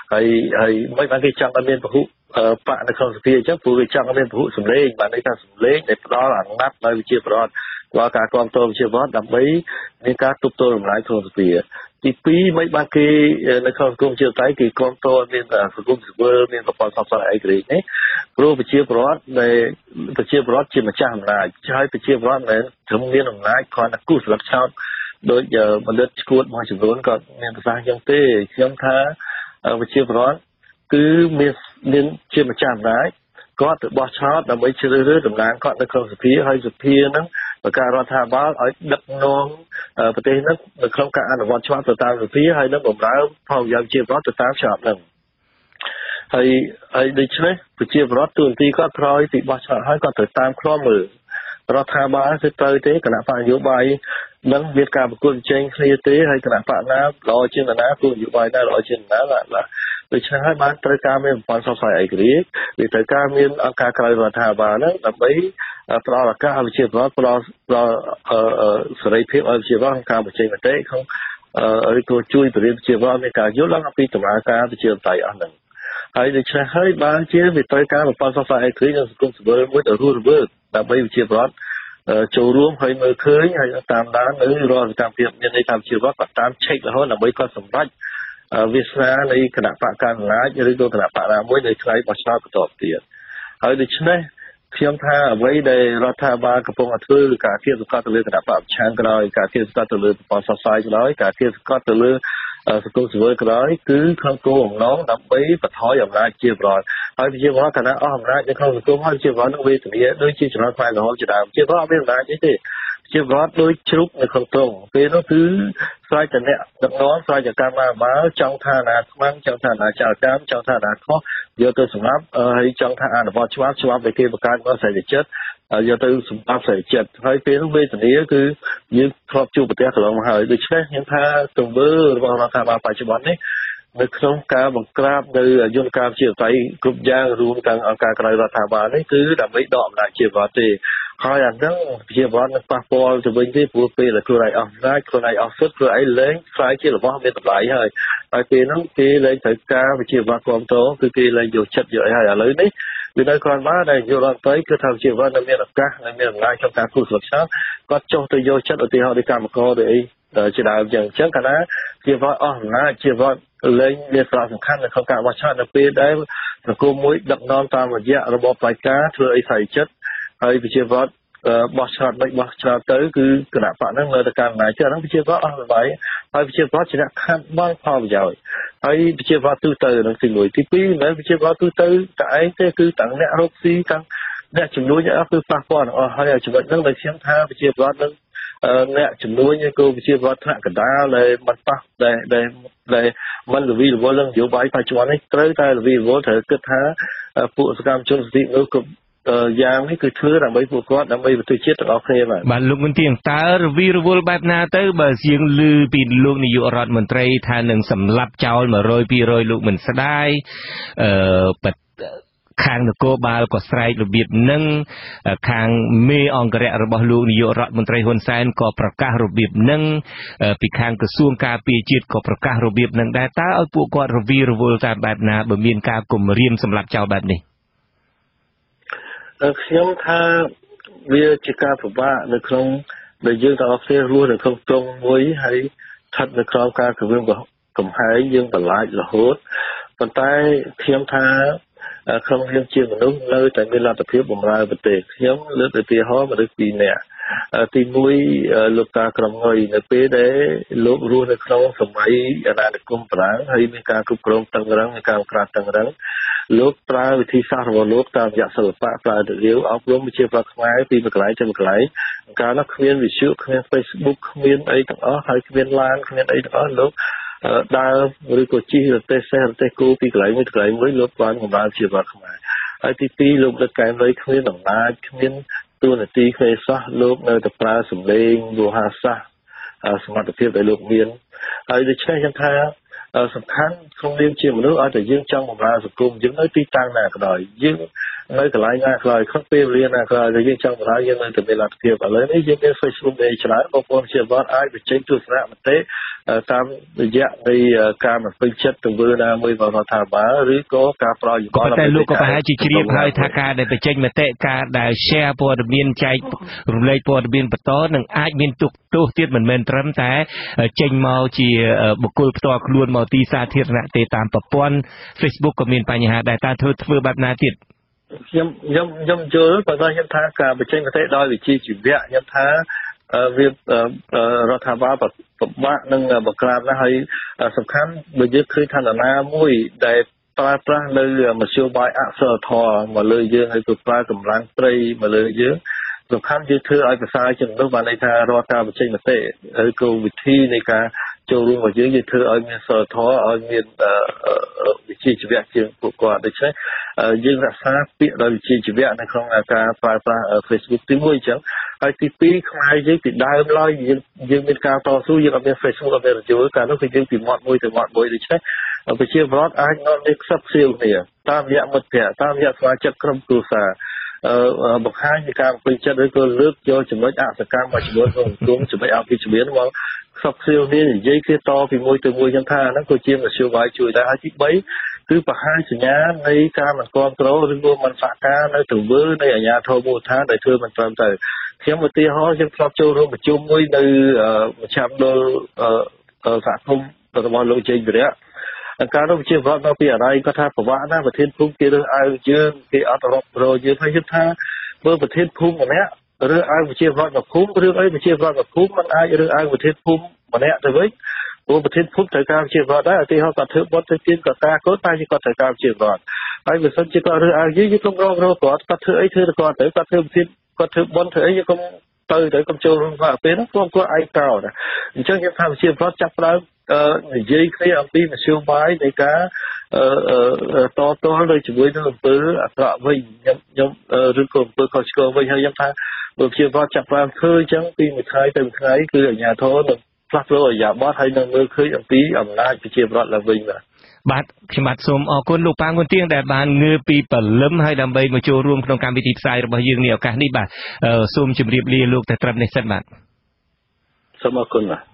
ហើយហើយមិនបានគេចង់ឲ្យមានពហុបកនៅក្នុងសភាអញ្ចឹងព្រោះគេចង់ឲ្យមានពហុសម្លេងបានន័យថាសម្លេងដែលផ្ដល់អាណត្តិដល់វិជាប្រវត្តិដល់ការគ្រប់គ្រងវិជាប្រវត្តិដើម្បីមានការទប់ទល់រំលាយក្នុងសភាទីពីរមិនបានគេនៅក្នុងសង្គមជាតៃគេគ្រប់គ្រងមានសង្គមស៊ីវិលមានប្រព័ន្ធសន្តិសុខអីក្រេនេះព្រោះវិជាប្រវត្តិដែលវិជាប្រវត្តិជាម្ចាស់អំណាចហើយវិជាប្រវត្តិមិនត្រឹមមានអំណាចគ្រាន់តែគូសស្លឹកឆោតដោយបណ្ឌិតឈួតមួយចំនួនក៏មានប្រសាសន៍យ៉ាងទេខ្ញុំថាវិជាប្រវត្តិគឺមានមានជាម្ចាស់អំណាចគាត់ទៅបោះឆ្នោតដើម្បីជ្រើសរើសតំណាងគាត់នៅក្នុងសភាហើយសភាហ្នឹងបង្កើតរដ្ឋាភិបាលឲ្យដឹកនាំប្រទេសហ្នឹងនៅក្នុងការអនុវត្តច្បាប់ទៅតាមសភាហើយនឹងបម្រើផលប្រយោជន៍ជាប្រវត្តិទៅតាមច្បាប់ហ្នឹងហើយហើយដូច្នេះប្រជាពលរដ្ឋទូនទីគាត់ក្រោយពីបោះឆ្នោតហើយគាត់ត្រូវតាមឃ្លាំមើលរដ្ឋាភិបាលគឺត្រូវទេគណៈបកនយោបាយនឹងមានការប្រកួតប្រជែងគ្នាទេហើយគណៈបកណាល្អជាងណាគោលនយោបាយណាល្អជាងណាបាទដូច្នេះហើយបានត្រូវការមានប្រព័ន្ធផ្សព្វផ្សាយឯករាជ្យវាត្រូវការមានអង្គការក្រៅរដ្ឋាភិបាលហ្នឹងដើម្បីផ្ដល់ឱកាសឲ្យប្រជាពលរដ្ឋផ្ដល់ផ្ដល់សេរីភាពឲ្យប្រជាពលរដ្ឋក្នុងការបញ្ចេញមតិក្នុងឬក៏ជួយបរិយាប្រជាពលរដ្ឋមានការយល់ដឹងអំពីដំណើរការប្រជាធិបតេយ្យអស់ហ្នឹងហើយដូច្នេះហើយបានជាវាត្រូវការប្រព័ន្ធផ្សព្វផ្សាយឯករាជ្យនិងសង្គមស៊ីវិលមួយទៅរស់រវើកដើម្បីប្រជាពលរដ្ឋចូលរួមហើយមើលឃើញហើយតាមដាននៅរាល់សកម្មភាពមានន័យថាប្រជាពលរដ្ឋគាត់តាមឆែករហូតដើម្បីគាត់សម្រេចវាសនានៃគណៈបកកណ្ដាលអំណាចឬក៏គណៈបកណាមួយនៅថ្ងៃបោះឆ្នោតបន្តទៀតហើយដូច្នេះខ្ញុំថាអ្វីដែលរដ្ឋាភិបាលកំពុងតែធ្វើគឺការគៀបសង្កត់ទៅលើគណៈបកប្រឆាំងក៏ដោយការគៀបសង្កត់ទៅលើប្រព័ន្ធផ្សព្វផ្សាយក៏ដោយការគៀបសង្កត់ទៅលើសង្គមស៊ីវិលក៏ដោយគឺក្នុងគោលបំណងដើម្បីបន្ថយអំណាចជាប្រវត្តិហើយជាប្រវត្តិគណៈអស់អំណាចនៅក្នុងសង្គមហើយជាប្រវត្តិនឹងវេទនាដូចជាចំណុចផ្នែករហូតជាដើមជាប្រវត្តិមានអំណាចអីទេជាប្រវត្តិដូចជ្រូកនៅក្នុងទ្រុងពេលនោះគឺស្រាច់តែអ្នកដឹកនាំស្រាច់តែកម្មាភិបាលចង់ថាណាខ្មាំងចង់ថាណាចោលកម្មចង់ថាណាខុសយកទៅសម្រាប់ហើយចង់ថាអនុវត្តច្បាប់ច្បាប់ដែលគេបង្កើតមកសេរីចិត្តយកទៅសម្រាប់សេរីចិត្តហើយពេលនោះវេទនាគឺយើងធ្លាប់ជួបប្រទះកន្លងមកហើយដូច្នេះខ្ញុំថាទង្វើរបស់រដ្ឋាភិបាលបច្ចុប្បន្ននេះនៅក្នុងការបង្ក្រាបនៅយន្តការជាតៃគ្រប់យ៉ាងរួមទាំងអង្គការក្រៅរដ្ឋាភិបាលនេះគឺដើម្បីដកអំណាចជាប្រវត្តិទេហើយអាហ្នឹងជាប្រវត្តិនឹងប៉ះពាល់ទៅវិញទេព្រោះពេលដែលខ្លួនឯងអស់អំណាចខ្លួនឯងអស់សិទ្ធិខ្លួនឯងលែងខ្លាយជារបស់មានតម្លៃហើយហើយពេលហ្នឹងគេលែងត្រូវការវិជាប្រវត្តិគ្រប់តគឺគេលែងយកចិត្តយកអីហើយឥឡូវនេះវានៅគ្រាន់បើដែលយករដ្ឋទៅគឺថាវិជាប្រវត្តិនៅមានឱកាសនៅមានអំណាចក្នុងការគូសស្លឹកឆ្នោតគាត់ចុះទៅយកចិត្តឧទាហរណ៍ដោយកម្មករទៅអីជាដើមចឹងអញ្ចឹងកាលណាជាប្រវត្តិអស់អំណាចជាប្រវត្តិលែងមានសារៈសំខាន់នៅក្នុងការបោះឆ្នោតនៅពេលដែលសង្គមមួយដឹកនាំតាមរយៈរបបផ្ដាច់ការធ្វើអីស្អីចិត្តហើយវិជាប្រវត្តិបោះឆ្នោតមិនបោះឆ្នោតទៅគឺគណៈបកហ្នឹងនៅតែកាន់អំណាចចឹងហ្នឹងវិជាប្រវត្តិអស់ល្បាយហើយវិជាប្រវត្តិជាអ្នកខាត់បងផលប្រយោជន៍ហើយវិជាប្រវត្តិទូទៅនឹងទីមួយទីពីរមិនមែនវិជាប្រវត្តិទូទៅតែឯងទេគឺទាំងអ្នករកស៊ីទាំងអ្នកជំនួយអស់គឺប៉ះពាល់ទាំងអស់ហើយចំណុចហ្នឹងដែលខ្ញុំថាវិជាប្រវត្តិនឹងអ្នកជំនួយគឺវិជាប្រវត្តិថ្នាក់កណ្ដាលដែលមិនប៉ះដែលដែលដែលមិនរវីរវល់នឹងនយោបាយបច្ចុប្បន្ននេះត្រូវតែរវីរវល់ត្រូវគិតថាពួកសកម្មជនសិទ្ធិមនុស្សគ្រប់យ៉ាងនេះគឺធ្វើដើម្បីពួកគាត់ដើម្បីប្រទេសជាតិទាំងអស់គ្នាបាទបាទលោកមន្ទីរតើរវីរវល់បែបណាទៅបើជាងឮពីលោកនាយករដ្ឋមន្ត្រីថានឹងសម្លាប់ចោលមួយរយពីររយលោកមិនស្ដាយអឺខាងនគរបាលក៏ស្រែករបៀបនឹងខាងមេអង្គរៈរបស់លោកនាយករដ្ឋមន្ត្រីហ៊ុនសែនក៏ប្រកាសរបៀបនឹងពីខាងក្រសួងការពារជាតិក៏ប្រកាសរបៀបនឹងដែរតើឲ្យពួកគាត់រវីរវល់តាមបែបណាបើមានការគំរាមសម្លាប់ចោលបែបនេះខ្ញុំថាវាជាការពិបាកនៅក្នុងដែលយើងទាំងអស់គ្នារស់នៅក្នុងទ្រង់មួយហើយស្ថិតនៅក្នុងការគម្រាមកំហែងយើងបន្លាចរហូតប៉ុន្តែខ្ញុំថាក្នុងនាមជាមនុស្សនៅតែមានលទ្ធភាពបម្រើប្រទេសខ្ញុំលើកឧទាហរណ៍មនុស្សពីរនាក់ទីមួយលោកតាក្រមងុយនៅពេលដែលលោករស់នៅក្នុងសម័យអាណានិគមបារាំងហើយមានការគ្រប់គ្រងតឹងរ៉ឹងមានការក្រាបតឹងរ៉ឹងលោកប្រើវិធីសាស្ត្ររបស់លោកតាមរយៈសិល្បៈប្រើទៅរាវអប់រំវិជាប្រវត្តិខ្មែរពីមួយកន្លែងទៅមួយកន្លែងកាលនោះគ្មានវិទ្យុគ្មាន Facebook គ្មានអីទាំងអស់ហើយគ្មានឡានគ្មានអីទាំងអស់លោកដើរឬក៏ជិះរទេះសេះរទេះគោពីកន្លែងមួយទៅកន្លែងមួយលោកបានបម្រើជាប្រវត្តិខ្មែរហើយទីពីរលោកដឹកកែមលុយគ្មានអំណាចគ្មានតួនាទីគ្មានសោះលោកនៅតែប្រើសម្លេងវោហារសាស្ត្រសមត្ថភាពដែលលោកមានហើយដូច្នេះខ្ញុំថាសំខាន់ក្នុងនាមជាមនុស្សឲ្យតែយើងចង់បម្រើសង្គមយើងនៅទីតាំងណាក៏ដោយយើងនៅកន្លែងណាខ្លះក្នុងពេលវេលាណាខ្លះដែលយើងចង់បណ្ដាយើងនៅតែមានលទ្ធភាពឥឡូវនេះយើងមាន Facebook ដែលច្រើនបងប្អូនជាវត្តអាចបញ្ចេញទស្សនៈមតិតាមរយៈនៃការមិនពេញចិត្តទៅលើណាមួយរបស់រដ្ឋាភិបាលឬក៏ការផ្ដល់យោបល់តែលោកក៏ប្រហែលជាជ្រាបហើយថាការដែលបញ្ចេញមតិការដែល share ព័ត៌មានចែករំលែកព័ត៌មានបន្តនឹងអាចមានទុកទោសទៀតមិនមែនត្រឹមតែចេញមកជាបុគ្គលផ្ទាល់ខ្លួនមកទីសាធារណៈទេតាមប្រព័ន្ធ Facebook ក៏មានបញ្ហាដែរតើធ្វើធ្វើបែបណាទៀតខ្ញុំខ្ញុំខ្ញុំយល់ប៉ុន្តែខ្ញុំថាការបញ្ចេញមតិដោយវិជ្ជាជីវៈខ្ញុំថាវារដ្ឋាភិបាលពិបាកនឹងបង្ក្រាបណាស់ហើយសំខាន់បើយើងឃើញថានរណាមួយដែលប្រើប្រាស់នៅមធ្យោបាយអសីលធម៌មកលើយើងហើយទៅប្រើកម្លាំងត្រីមកលើយើងសំខាន់យើងធ្វើឲ្យប្រសើរជាងនោះបានន័យថារាល់ការបញ្ចេញមតិឬក៏វិធីនៃការចូលរួមរបស់យើងយើងធ្វើឲ្យមានសីលធម៌ឲ្យមានវិជ្ជាជីវៈជាងពួកគាត់ដូច្នេះយើងរក្សាពាក្យដោយវិជ្ជាជីវៈនៅក្នុងការប្រើប្រាស់ Facebook ទីមួយអញ្ចឹងហើយទីពីរខ្មែរយើងពីដើមឡើយយើងយើងមានការតស៊ូយើងអត់មាន Facebook អត់មានរយល់កាលនោះគឺយើងពីមាត់មួយទៅមាត់មួយដូច្នេះប្រជាពលរដ្ឋអាចនាំនេះខ្សឹបខ្សៀវគ្នាតាមរយៈមិត្តភ័ក្តិតាមរយៈសមាជិកក្រុមគ្រួសារបង្ហាញពីការពេញចិត្តឬក៏លើកយកចំណុចអសកម្មមួយចំនួនក្នុងសង្គមចំណុចអភិបាលមកខ្សឹបខ្សៀវគ្នានិយាយគ្នាតពីមួយទៅមួយខ្ញុំថាហ្នឹងក៏ជាមធ្យោបាយជួយដែរហើយទីបីគឺបង្ហាញសញ្ញានៃការមិនគ្រប់គ្រងឬក៏មិនសហការនៅទង្វើនៃអាជ្ញាធរមូលដ្ឋានដែលធ្វើមិនត្រឹមត្រូវខ្ញុំឧទាហរណ៍ខ្ញុំធ្លាប់ចូលរួមប្រជុំមួយនៅមជ្ឈមណ្ឌលសហគមន៍របស់លោកជ័យវិរៈការនោះជាវត្តមកពីអរិយគាត់ថាប្រវត្តិណាប្រធានភូមិគេរើសអើងយើងគេអត់រាប់រយយើងហើយខ្ញុំថាបើប្រធានភូមិម្នាក់រើសអើងប្រជាវត្តមកភូមិរឿងអីប្រជាវត្តមកភូមិមិនអាចរើសអើងប្រធានភូមិម្នាក់ទៅវិញព្រោះប្រធានភូមិត្រូវការប្រជាវត្តដែរឧទាហរណ៍គាត់ធ្វើបុណ្យទៅទានគាត់ការកូនតែគាត់ត្រូវការប្រជាវត្តហើយបើសិនជាគាត់រើសអើងយើងយើងកុំរករកគាត់គាត់ធ្វើអីធ្វើទៅគាត់ទៅគាត់ធ្វើប្រធានគាត់ធ្វើបុណ្យធ្វើអីយើងកុំទៅទៅកុំចូលរួមគាត់ពេលហ្នឹងគាត់គាត់ឯងកោណាអញ្ចឹងខ្ញុំថាប្រជាវត្តចាប់ផ្ដើមនិយាយគ្នាអំពីមធ្យោបាយនៃការតតល់នៅជាមួយនឹងអំពើអាក្រក់វិញខ្ញុំខ្ញុំឬក៏អំពើខុសឆ្គងវិញហើយខ្ញុំថាបើជាវត្តចាប់ផ្ដើមឃើញអញ្ចឹងពីមួយថ្ងៃទៅមួយថ្ងៃគឺអាជ្ញាធរនឹងផ្លាស់ប្ដូរអាយ៉ាប័តហើយនឹងមើលឃើញអំពីអំណាចប្រជាពលរដ្ឋឡើងវិញបាទបាទខ្ញុំបាទសូមអរគុណលោកប៉ាងគុនទៀងដែលបានងើពីព្រលឹមហើយដើម្បីមកចូលរួមក្នុងកម្មវិធីផ្សាយរបស់យើងនេះឱកាសនេះបាទសូមជម្រាបលាលោកតែត្រឹមនេះសិនបាទសូមអរគុណបាទ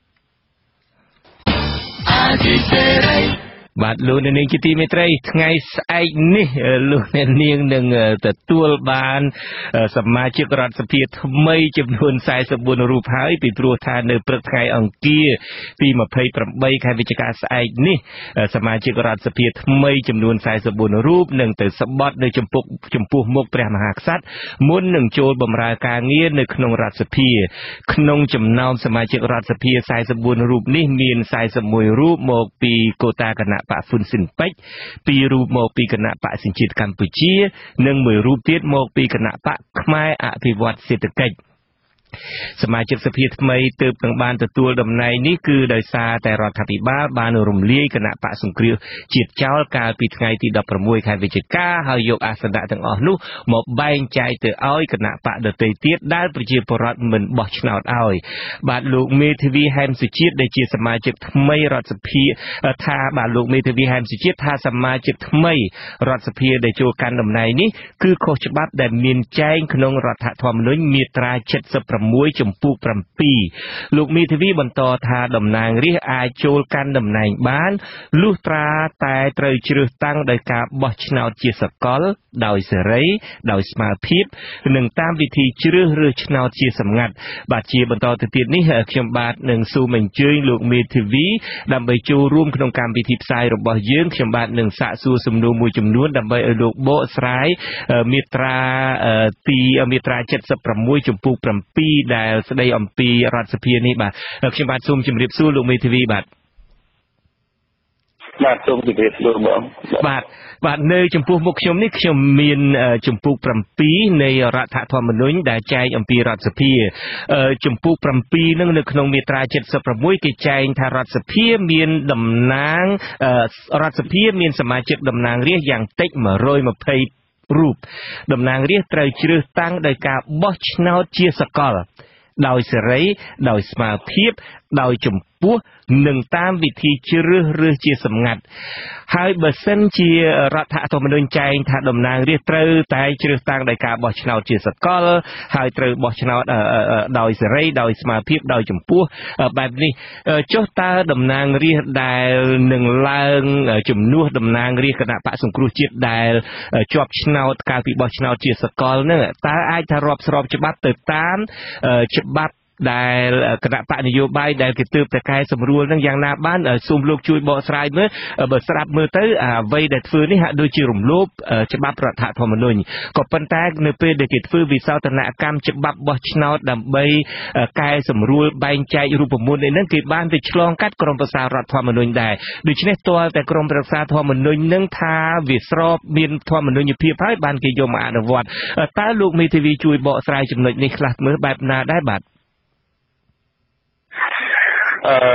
បាទលោកអ្នកនាងជាទីមេត្រីថ្ងៃស្អែកនេះលោកអ្នកនាងនឹងទទួលបានសមាជិករដ្ឋសភាថ្មីចំនួនสี่สิบสี่រូបហើយពីព្រោះថានៅព្រឹកថ្ងៃអង្គារទីยี่สิบแปดខែវិច្ឆិកាស្អែកនេះសមាជិករដ្ឋសភាថ្មីចំនួនสี่สิบสี่រូបនឹងទៅស្បត់នៅចំពោះចំពោះមុខព្រះមហាក្សត្រមុននឹងចូលបម្រើការងារនៅក្នុងរដ្ឋសភាក្នុងចំណោមសមាជិករដ្ឋសភាสี่สิบสี่រូបនេះមានสี่สิบเอ็ดរូបមកពីកូតាគណៈបកហ៊ុនស៊ិនប៉ិចពីររូបមកពីគណៈបកសញ្ជាតិកម្ពុជានិងមួយរូបទៀតមកពីគណៈបកខ្មែរអភិវឌ្ឍសេដ្ឋកិច្ចសមាជិកសភាថ្មីទើបនឹងបានទទួលតំណែងនេះគឺដោយសារតែរដ្ឋាភិបាលបានរំលាយគណៈបកសង្គ្រោះជាតិចោលកាលពីថ្ងៃទីដប់ប្រាំមួយខែវិច្ឆិកាហើយយកអាសនៈទាំងអស់នោះមកបែងចែកទៅឲ្យគណៈបកដទៃទៀតដែលប្រជាពលរដ្ឋមិនបោះឆ្នោតឲ្យបាទលោកមេធាវីហែមសុជាតិដែលជាសមាជិកថ្មីរដ្ឋសភាថាបាទលោកមេធាវីហែមសុជាតិថាសមាជិកថ្មីរដ្ឋសភាដែលចូលកាន់តំណែងនេះគឺខុសច្បាប់ដែលមានចែងក្នុងរដ្ឋធម្មនុញ្ញមាត្រា七十八ចំពោះbảyលោកមេធាវីបន្តថាតំណាងរាស្ត្រអាចចូលកាន់តំណែងបានលុះត្រាតែត្រូវជ្រើសតាំងដោយការបោះឆ្នោតជាសកលដោយសេរីដោយស្មារតីនិងតាមវិធីជ្រើសរើសឆ្នោតជាសម្ងាត់បាទជាបន្តទៅទៀតនេះខ្ញុំបាទនឹងសូមអញ្ជើញលោកមេធាវីដើម្បីចូលរួមក្នុងកម្មវិធីផ្សាយរបស់យើងខ្ញុំបាទនឹងសាកសួរសំណួរមួយចំនួនដើម្បីឲ្យលោកបកស្រាយមាត្រាទីមាត្រា七十八ចំពោះbảyដែលស្ដីអំពីរដ្ឋសភានេះបាទខ្ញុំបាទសូមជម្រាបសួរលោកមេធាវីបាទបាទសូមជម្រាបសួរបងបាទបាទនៅចំពោះមុខខ្ញុំនេះខ្ញុំមានចំពោះbảyនៃរដ្ឋធម្មនុញ្ញដែលចែងអំពីរដ្ឋសភាចំពោះbảyនឹងនៅក្នុងមាត្រា七十八គេចែងថារដ្ឋសភាមានតំណាងរដ្ឋសភាមានសមាជិកតំណាងរាស្ត្រយ៉ាងតិចmột trăm hai mươiរូបតំណាងរាស្ត្រត្រូវជ្រើសតាំងដោយការបោះឆ្នោតជាសកលដោយសេរីដោយស្មារតីដោយចំពោះនិងតាមវិធីជ្រើសរើសជាសម្ងាត់ហើយបើសិនជារដ្ឋធម្មនុញ្ញចែងថាតំណាងរាស្ត្រត្រូវតែជ្រើសតាំងដោយការបោះឆ្នោតជាសកលហើយត្រូវបោះឆ្នោតដោយសេរីដោយស្មារតីដោយចំពោះបែបនេះចុះតើតំណាងរាស្ត្រដែលនឹងឡើងជំនួសតំណាងរាស្ត្រគណៈបកសង្គ្រោះជាតិដែលជាប់ឆ្នោតកាលពីបោះឆ្នោតជាសកលនឹងតើអាចថារាប់ស្របច្បាប់ទៅតាមច្បាប់ដែលគណៈបកនយោបាយដែលគេទើបតែកែសម្រួលនឹងយ៉ាងណាបានសូមលោកជួយបកស្រាយមើលបើស្ដាប់មើលទៅអ្វីដែលធ្វើនេះហាក់ដូចជារំលោភច្បាប់រដ្ឋធម្មនុញ្ញក៏ប៉ុន្តែនៅពេលដែលគេធ្វើវិសោធនកម្មច្បាប់បោះឆ្នោតដើម្បីកែសម្រួលបែងចែករូបមន្តនេះនឹងគេបានទៅឆ្លងកាត់ក្រមប្រឹក្សារដ្ឋធម្មនុញ្ញដែរដូច្នេះទាល់តែក្រមប្រឹក្សាធម្មនុញ្ញនឹងថាវាស្របមានធម្មនុញ្ញភាពហើយបានគេយកមកអនុវត្តតើលោកមេធាវីជួយបកស្រាយចំណុចនេះខ្លះមើលបែបណាដែរបាទអឺ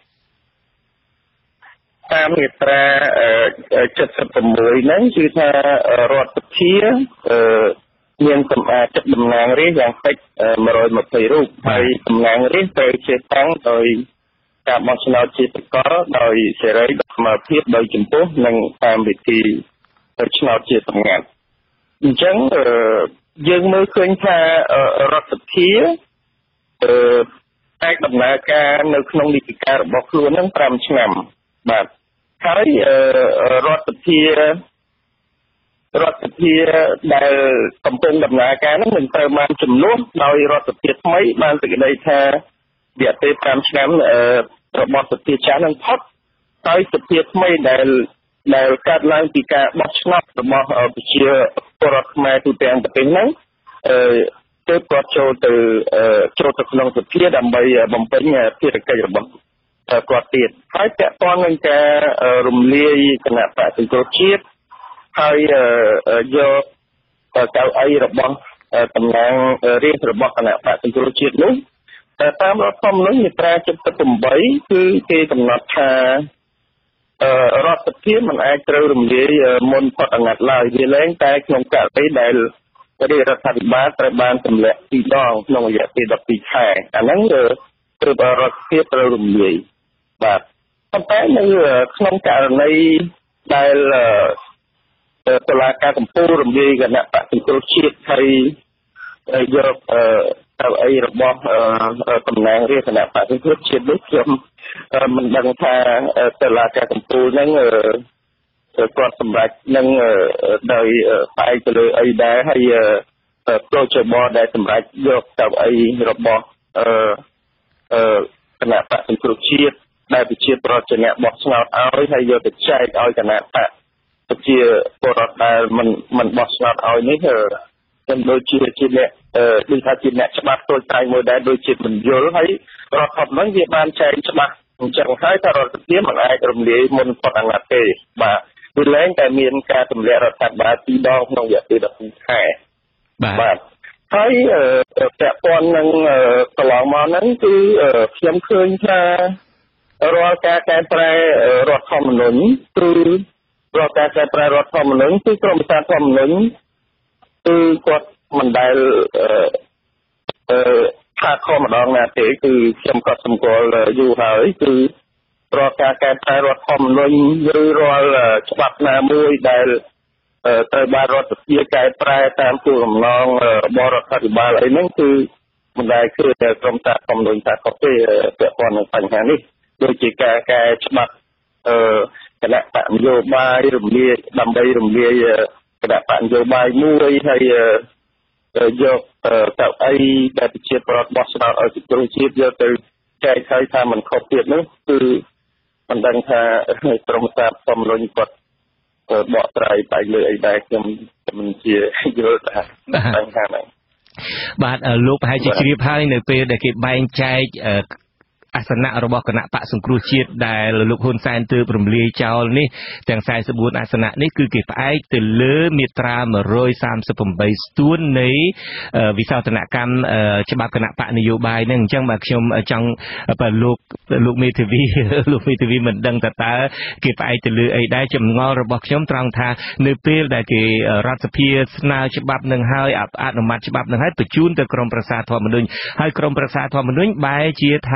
តាមមាត្រា七十六ហ្នឹងគឺថារដ្ឋសភាអឺមានសម្អាតចិត្តតំណាងរាស្ត្រយ៉ាងតិចmột trăm hai mươiរូបហើយតំណាងរាស្ត្រត្រូវជាតាំងដោយការបោះឆ្នោតជាសកលដោយសេរីដោយស្មារតីដោយចំពោះនិងតាមវិធីឆ្នោតជាសម្ងាត់អញ្ចឹងយើងមើលឃើញថារដ្ឋសភាអឺអាចដំណើរការនៅក្នុងនីតិកាលរបស់ខ្លួននឹងfiveឆ្នាំបាទហើយរដ្ឋសភារដ្ឋសភាដែលកំពុងដំណើរការនឹងនឹងត្រូវបានជំនួសដោយរដ្ឋសភាថ្មីបានសេចក្តីថារយៈពេលfiveឆ្នាំរបស់សភាចាស់នឹងផុតហើយសភាថ្មីដែលដែលកើតឡើងពីការបោះឆ្នោតរបស់ប្រជាពលរដ្ឋខ្មែរទូទាំងប្រទេសហ្នឹងអឺទៅគាត់ចូលទៅចូលទៅក្នុងសភាដើម្បីបំពេញភារកិច្ចរបស់គាត់ទៀតហើយពាក់ព័ន្ធនឹងការរំលាយគណៈបកសង្គ្រោះជាតិហើយយកកៅអីរបស់តំណាងរាស្ត្ររបស់គណៈបកសង្គ្រោះជាតិនោះតែតាមរដ្ឋធម្មនុញ្ញមាត្រា七十八គឺគេកំណត់ថារដ្ឋសភាមិនអាចត្រូវរំលាយមុនផុតអាណត្តិឡើយវាលែងតែក្នុងករណីដែលរាជរដ្ឋាភិបាលត្រូវបានទម្លាក់ពីរដងក្នុងរយៈពេលtwelveខែអាហ្នឹងត្រូវរដ្ឋសភាត្រូវរំលាយបាទប៉ុន្តែនៅក្នុងករណីដែលតុលាការកំពូលរំលាយគណៈបកសង្គ្រោះជាតិហើយយកកៅអីរបស់តំណាងរាស្ត្រគណៈបកសង្គ្រោះជាតិនេះខ្ញុំមិនដឹងថាតុលាការកំពូលហ្នឹងគាត់សម្រេចនឹងដោយផ្អែកទៅលើអីដែរហើយប្រូចបដែលសម្រេចយកកៅអីរបស់អឺគណៈបកសង្គ្រោះជាតិដែលប្រជាប្រដ្ឋជាអ្នកបោះឆ្នោតឲ្យហើយយកទៅចែកឲ្យគណៈបកប្រជាពលរដ្ឋដែលមិនមិនបោះឆ្នោតឲ្យនេះខ្ញុំដូចជាជាអ្នកដូចថាជាអ្នកច្បាប់ទល់តែមួយដែរដូចជាមិនយល់ហើយរដ្ឋធម្មនុញ្ញវាបានចែងច្បាស់អញ្ចឹងហើយថារដ្ឋសភាមិនអាចរំលាយមុនផុតអាណត្តិទេបាទវាលែងតែមានការទម្លាក់រដ្ឋាភិបាលពីរដងក្នុងរយៈពេលtwelveខែបាទហើយពាក់ព័ន្ធនឹងកន្លងមកហ្នឹងគឺខ្ញុំឃើញថារាល់ការកែប្រែរដ្ឋធម្មនុញ្ញគឺរាល់ការកែប្រែរដ្ឋធម្មនុញ្ញគឺក្រមសារធម្មនុញ្ញគឺគាត់មិនដែលអឺថាខំម្ដងណាទេគឺខ្ញុំក៏សម្គាល់យូរហើយគឺរាល់ការកែប្រែរដ្ឋធម្មនុញ្ញឬរាល់ច្បាប់ណាមួយដែលត្រូវបានរដ្ឋសភាកែប្រែតាមគោលបំណងរបស់រដ្ឋាភិបាលអីហ្នឹងគឺមិនដែលគឺក្រមសារធម្មនុញ្ញថាខុសទេពាក់ព័ន្ធនឹងបញ្ហានេះដូចជាការកែច្បាប់អឺគណៈបកនយោបាយរំលាយដើម្បីរំលាយគណៈបកនយោបាយមួយហើយយកកៅអីដែលប្រជាប្រដ្ឋបោះឆ្នោតឲ្យសង្គ្រោះជាតិយកទៅចែកឲ្យថាមិនខុសទៀតនោះគឺមិនដឹងថាក្រមសារធម្មនុញ្ញគាត់បកស្រាយបែបលើអីដែរខ្ញុំមិនជាយល់ថាបញ្ហាហ្នឹងបាទលោកប្រហែលជាជ្រាបហើយនៅពេលដែលគេបែងចែកអាសនៈរបស់គណៈបកសង្គ្រោះជាតិដែលលោកហ៊ុនសែនទើបរំលាយចោលនេះទាំងforty-fourអាសនៈនេះគឺគេផ្អែកទៅលើមាត្រាone thirty-eightស្ទួននៃវិសោធនកម្មច្បាប់គណៈបកនយោបាយហ្នឹងអញ្ចឹងបាទខ្ញុំចង់បើលោកលោកមេធាវីលោកមេធាវីមិនដឹងតើតើគេផ្អែកទៅលើអីដែរចម្ងល់របស់ខ្ញុំត្រង់ថានៅពេលដែលគេរដ្ឋសភាស្នើច្បាប់នឹងហើយអនុម័តច្បាប់នឹងហើយបញ្ជូនទៅក្រមប្រឹក្សាធម្មនុញ្ញហើយក្រមប្រឹក្សាធម្មនុញ្ញបែរជាថា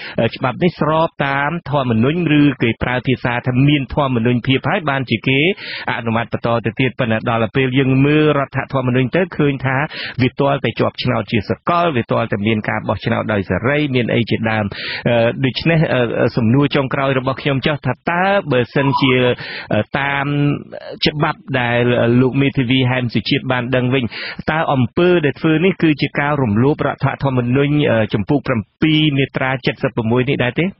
ច្បាប់នេះស្របតាមធម្មនុញ្ញឬគេប្រើភាសាថាមានធម្មនុញ្ញភាពហើយបានជាគេអនុម័តបន្តទៅទៀតប៉ុន្តែដល់ពេលយើងមើលរដ្ឋធម្មនុញ្ញទៅឃើញថាវាទាល់តែជាប់ឆ្នោតជាសកលវាទាល់តែមានការបោះឆ្នោតដោយសេរីមានអីជាដើមដូច្នេះសំណួរចុងក្រោយរបស់ខ្ញុំចុះថាតើបើសិនជាតាមច្បាប់ដែលលោកមេធាវីហែមសុជាតិបានដឹងវិញតើអំពើដែលធ្វើនេះគឺជាការរំលោភរដ្ឋធម្មនុញ្ញចំពោះ7មាត្រា76នេះដែរទេ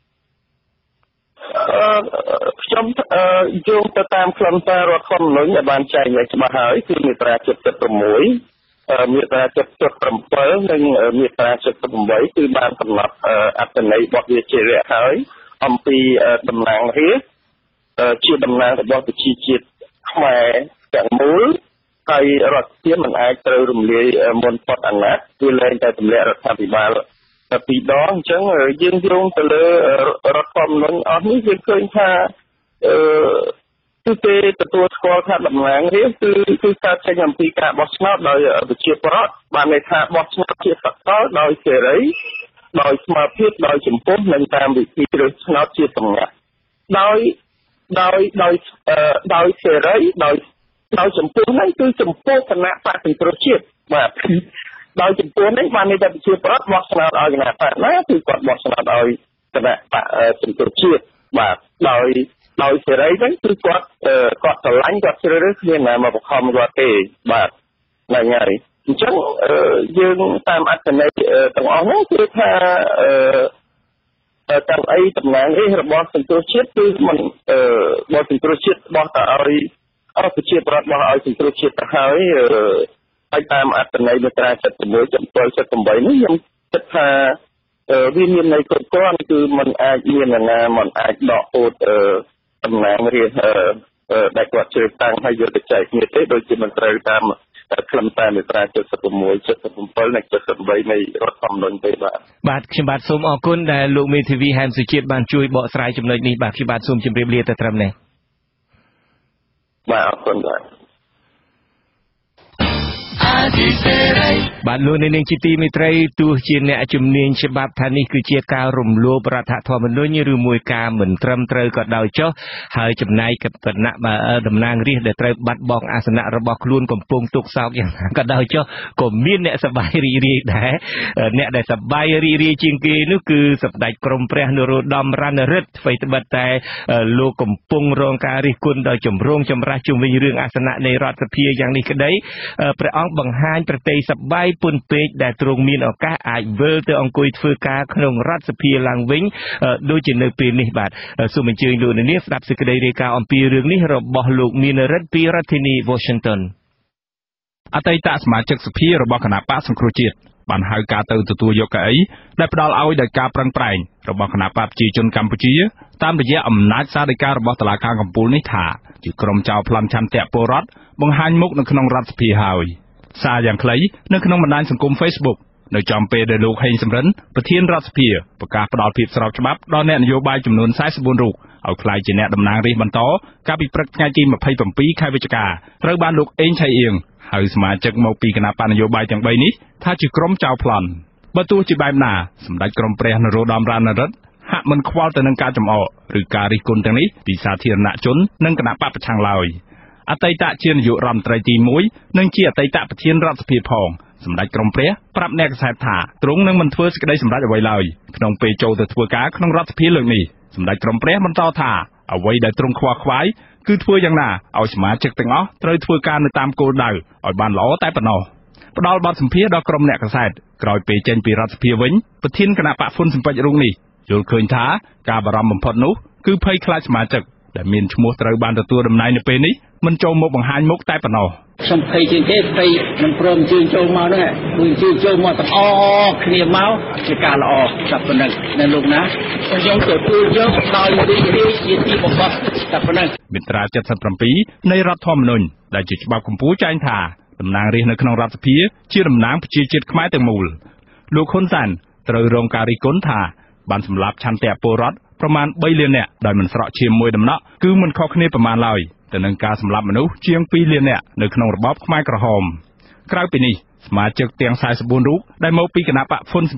ខ្ញុំយោងទៅតាមខ្លឹមសាររដ្ឋធម្មនុញ្ញដែលបានចែងឲ្យច្បាស់ហើយគឺមាត្រា76មាត្រា77និងមាត្រា78គឺបានកំណត់អត្ថន័យរបស់វាជារយៈហើយអំពីតំណាងរាស្ត្រជាតំណាងរបស់ប្រជាជាតិខ្មែរទាំងមូលហើយរដ្ឋាភិបាលមិនអាចត្រូវរំលាយមុនផុតអាណត្តិវាលែងតែទម្លាក់រដ្ឋាភិបាលតែពីរដងអញ្ចឹងយើងយោងទៅលើរដ្ឋធម្មនុញ្ញអស់នេះយើងឃើញថាអឺគឺគេទទួលស្គាល់ថាតំណាងរាស្ត្រគឺគឺកើតចេញអំពីការបោះឆ្នោតដោយប្រជាពលរដ្ឋបានន័យថាបោះឆ្នោតជាសកលដោយសេរីដោយស្មើភាពដោយចំពោះនិងតាមវិធីរើសឆ្នោតជាសម្ងាត់ដោយដោយដោយដោយសេរីដោយដោយចំពោះហ្នឹងគឺចំពោះគណៈបកសង្គ្រោះជាតិបាទដោយចំពោះនេះបានន័យថាប្រជាពលរដ្ឋបោះឆ្នោតឲ្យគណៈបកណាគឺគាត់បោះឆ្នោតឲ្យគណៈបកសង្គ្រោះជាតិបាទដោយដោយសេរីហ្នឹងគឺគាត់គាត់ស្រឡាញ់គាត់ជ្រើសរើសគ្មានណាមកបង្ខំគាត់ទេបាទហ្នឹងហើយអញ្ចឹងយើងតាមអត្ថន័យទាំងអស់ហ្នឹងគឺថាទាំងអីតំណាងរាស្ត្ររបស់សង្គ្រោះជាតិគឺមិនបោះសង្គ្រោះជាតិបោះទៅឲ្យអរប្រជាប្រដ្ឋបោះឲ្យសង្គ្រោះជាតិទៅហើយហើយតាមអត្ថន័យមាត្រា76 77 78នេះខ្ញុំគិតថាវាមានន័យគ្រប់គ្រាន់គឺมันអាចមានណាมันអាចដកហូតតំណាងរាស្ត្រដែលគាត់ជ្រើសតាំងឲ្យយកទៅចែកគ្នាទេដូចជាមិនត្រូវតាមខ្លឹមសារមាត្រា76 77និង78នៃរដ្ឋធម្មនុញ្ញទេបាទបាទខ្ញុំបាទសូមអរគុណដែលលោកមេធាវីហែមសុជាតិបានជួយបកស្រាយចំណុចនេះបាទខ្ញុំបាទសូមជម្រាបលាទៅត្រឹមនេះបាទអរគុណបាទបាទលោកនាងជាទីមេត្រីទោះជាអ្នកជំនាញច្បាប់ថានេះគឺជាការរំលោភរដ្ឋធម្មនុញ្ញឬមួយការមិនត្រឹមត្រូវក៏ដោយចុះហើយចំណែកគណៈតំណាងរាស្ត្រដែលត្រូវបាត់បង់អាសនៈរបស់ខ្លួនកំពុងទុកសោកយ៉ាងណាក៏ដោយចុះក៏មានអ្នកសប្បាយរីករាយដែរអ្នកដែលសប្បាយរីករាយជាងគេនោះគឺសម្ដេចក្រមព្រះនរោត្តមរណរដ្ឋអ្វីត្បិតតែលោកកំពុងរងការរិះគន់ដោយចម្រូងចម្រាសជុំវិញរឿងអាសនៈនៃរដ្ឋសភាយ៉ាងនេះក្តីព្រះអង្គបង្ហាញប្រតិសប្បាយពុនពេកដែលទ្រង់មានឱកាសអាចវិលទៅអង្គុយធ្វើការក្នុងរដ្ឋសភាឡើងវិញដូចជានៅពេលនេះបាទសូមអញ្ជើញលោកនាងស្ដាប់សេចក្តីរាយការណ៍អំពីរឿងនេះរបស់លោកមានរិទ្ធពីរដ្ឋធានី Washington អតីតសមាជិកសភារបស់គណៈបកសង្គ្រោះជាតិបានហៅការទៅទទួលយកកៅអីដែលផ្ដល់ឲ្យដោយការប្រឹងប្រែងរបស់គណៈបកប្រជាជនកម្ពុជាតាមរយៈអំណាចសាធិការរបស់តុលាការកំពូលនេះថាជាក្រុមចៅប្លន់ឆន្ទៈពលរដ្ឋបង្ហាញមុខនៅក្នុងរដ្ឋសភាហើយសារយ៉ាងខ្លីនៅក្នុងបណ្ដាញសង្គម Facebook នៅចំពេលដែលលោកហេងសំរិនប្រធានរដ្ឋសភាប្រកាសផ្ដល់ភាពស្របច្បាប់ដល់អ្នកនយោបាយចំនួនសែនបួនរូបឲ្យក្លាយជាអ្នកតំណាងរាស្ត្របន្តកាលពីព្រឹកថ្ងៃទីម្ភៃ៧ខែវិច្ឆិកាត្រូវបានលោកអេងឆៃអៀងហៅសមាជិកមកពីគណៈបកនយោបាយទាំង3នេះថាជាក្រុមចៅប្លន់បើទោះជាបែបណាសម្ដេចក្រមព្រះនរោត្តមរណរដ្ឋហាក់មិនខ្វល់ទៅនឹងការចំអកឬការរិះគន់ទាំងនេះពីសាធារណជននិងគណៈបកប្រឆាំងឡើយអតីតជានាយករដ្ឋមន្ត្រីទីមួយនិងជាអតីតប្រធានរដ្ឋសភាផងសម្ដេចក្រមព្រះប្រាប់អ្នកកាសែតថាទ្រង់នឹងមិនធ្វើសេចក្តីសម្រេចអ្វីឡើយក្នុងពេលចូលទៅធ្វើការក្នុងរដ្ឋសភាលើកនេះសម្ដេចក្រមព្រះបន្តថាអ្វីដែលទ្រង់ខ្វល់ខ្វាយគឺធ្វើយ៉ាងណាឲ្យសមាជិកទាំងអស់ត្រូវធ្វើការនៅតាមគោលដៅឲ្យបានល្អតែប៉ុណ្ណោះផ្ដល់បទសម្ភាសន៍ដល់ក្រុមអ្នកកាសែតក្រោយពេលចេញពីរដ្ឋសភាវិញប្រធានគណៈបកហ៊ុនស៊ិនប៉ិចរូបនេះយល់ឃើញថាការបារម្ភបំផុតនោះគឺភ័យខ្លាចសមាជិកដែលមានឈ្មោះត្រូវបានទទួលតំណែងនៅពេលនេះមិនចូលមកបង្ហាញមុខតែប៉ុណ្ណោះខ្ញុំភ័យជាងគេភ័យមិនព្រមជឿចូលមកហ្នឹងគឺជឿចូលមកទាំងអស់គ្នាមកជាការល្អតែប៉ុណ្្នឹងនៅលោកណាខ្ញុំទទួលយកដោយរីករាយជាទីបំផុតតែប៉ុណ្្នឹងមាត្រា77នៃរដ្ឋធម្មនុញ្ញដែលជាច្បាប់កំពូលចែងថាតំណាងរាស្ត្រនៅក្នុងរដ្ឋសភាជាតំណាងប្រជាជាតិខ្មែរទាំងមូលលោកហ៊ុនសែនត្រូវរងការរិះគន់ថាបានសម្លាប់ឆន្ទៈពលរដ្ឋប្រមាណបីលាននាក់ដោយមិនស្រកឈាមមួយដំណក់គឺមិនខុសគ្នាប្រមាណឡើយទៅនឹងការសម្លាប់មនុស្សជាងពីរលាននាក់នៅក្នុងរបបខ្មែរក្រហមក្រៅពីនេះសមាជិកទាំងសែនបួនរូបដែលមកពីគណៈបកហ៊ុនស៊ិនប៉ិច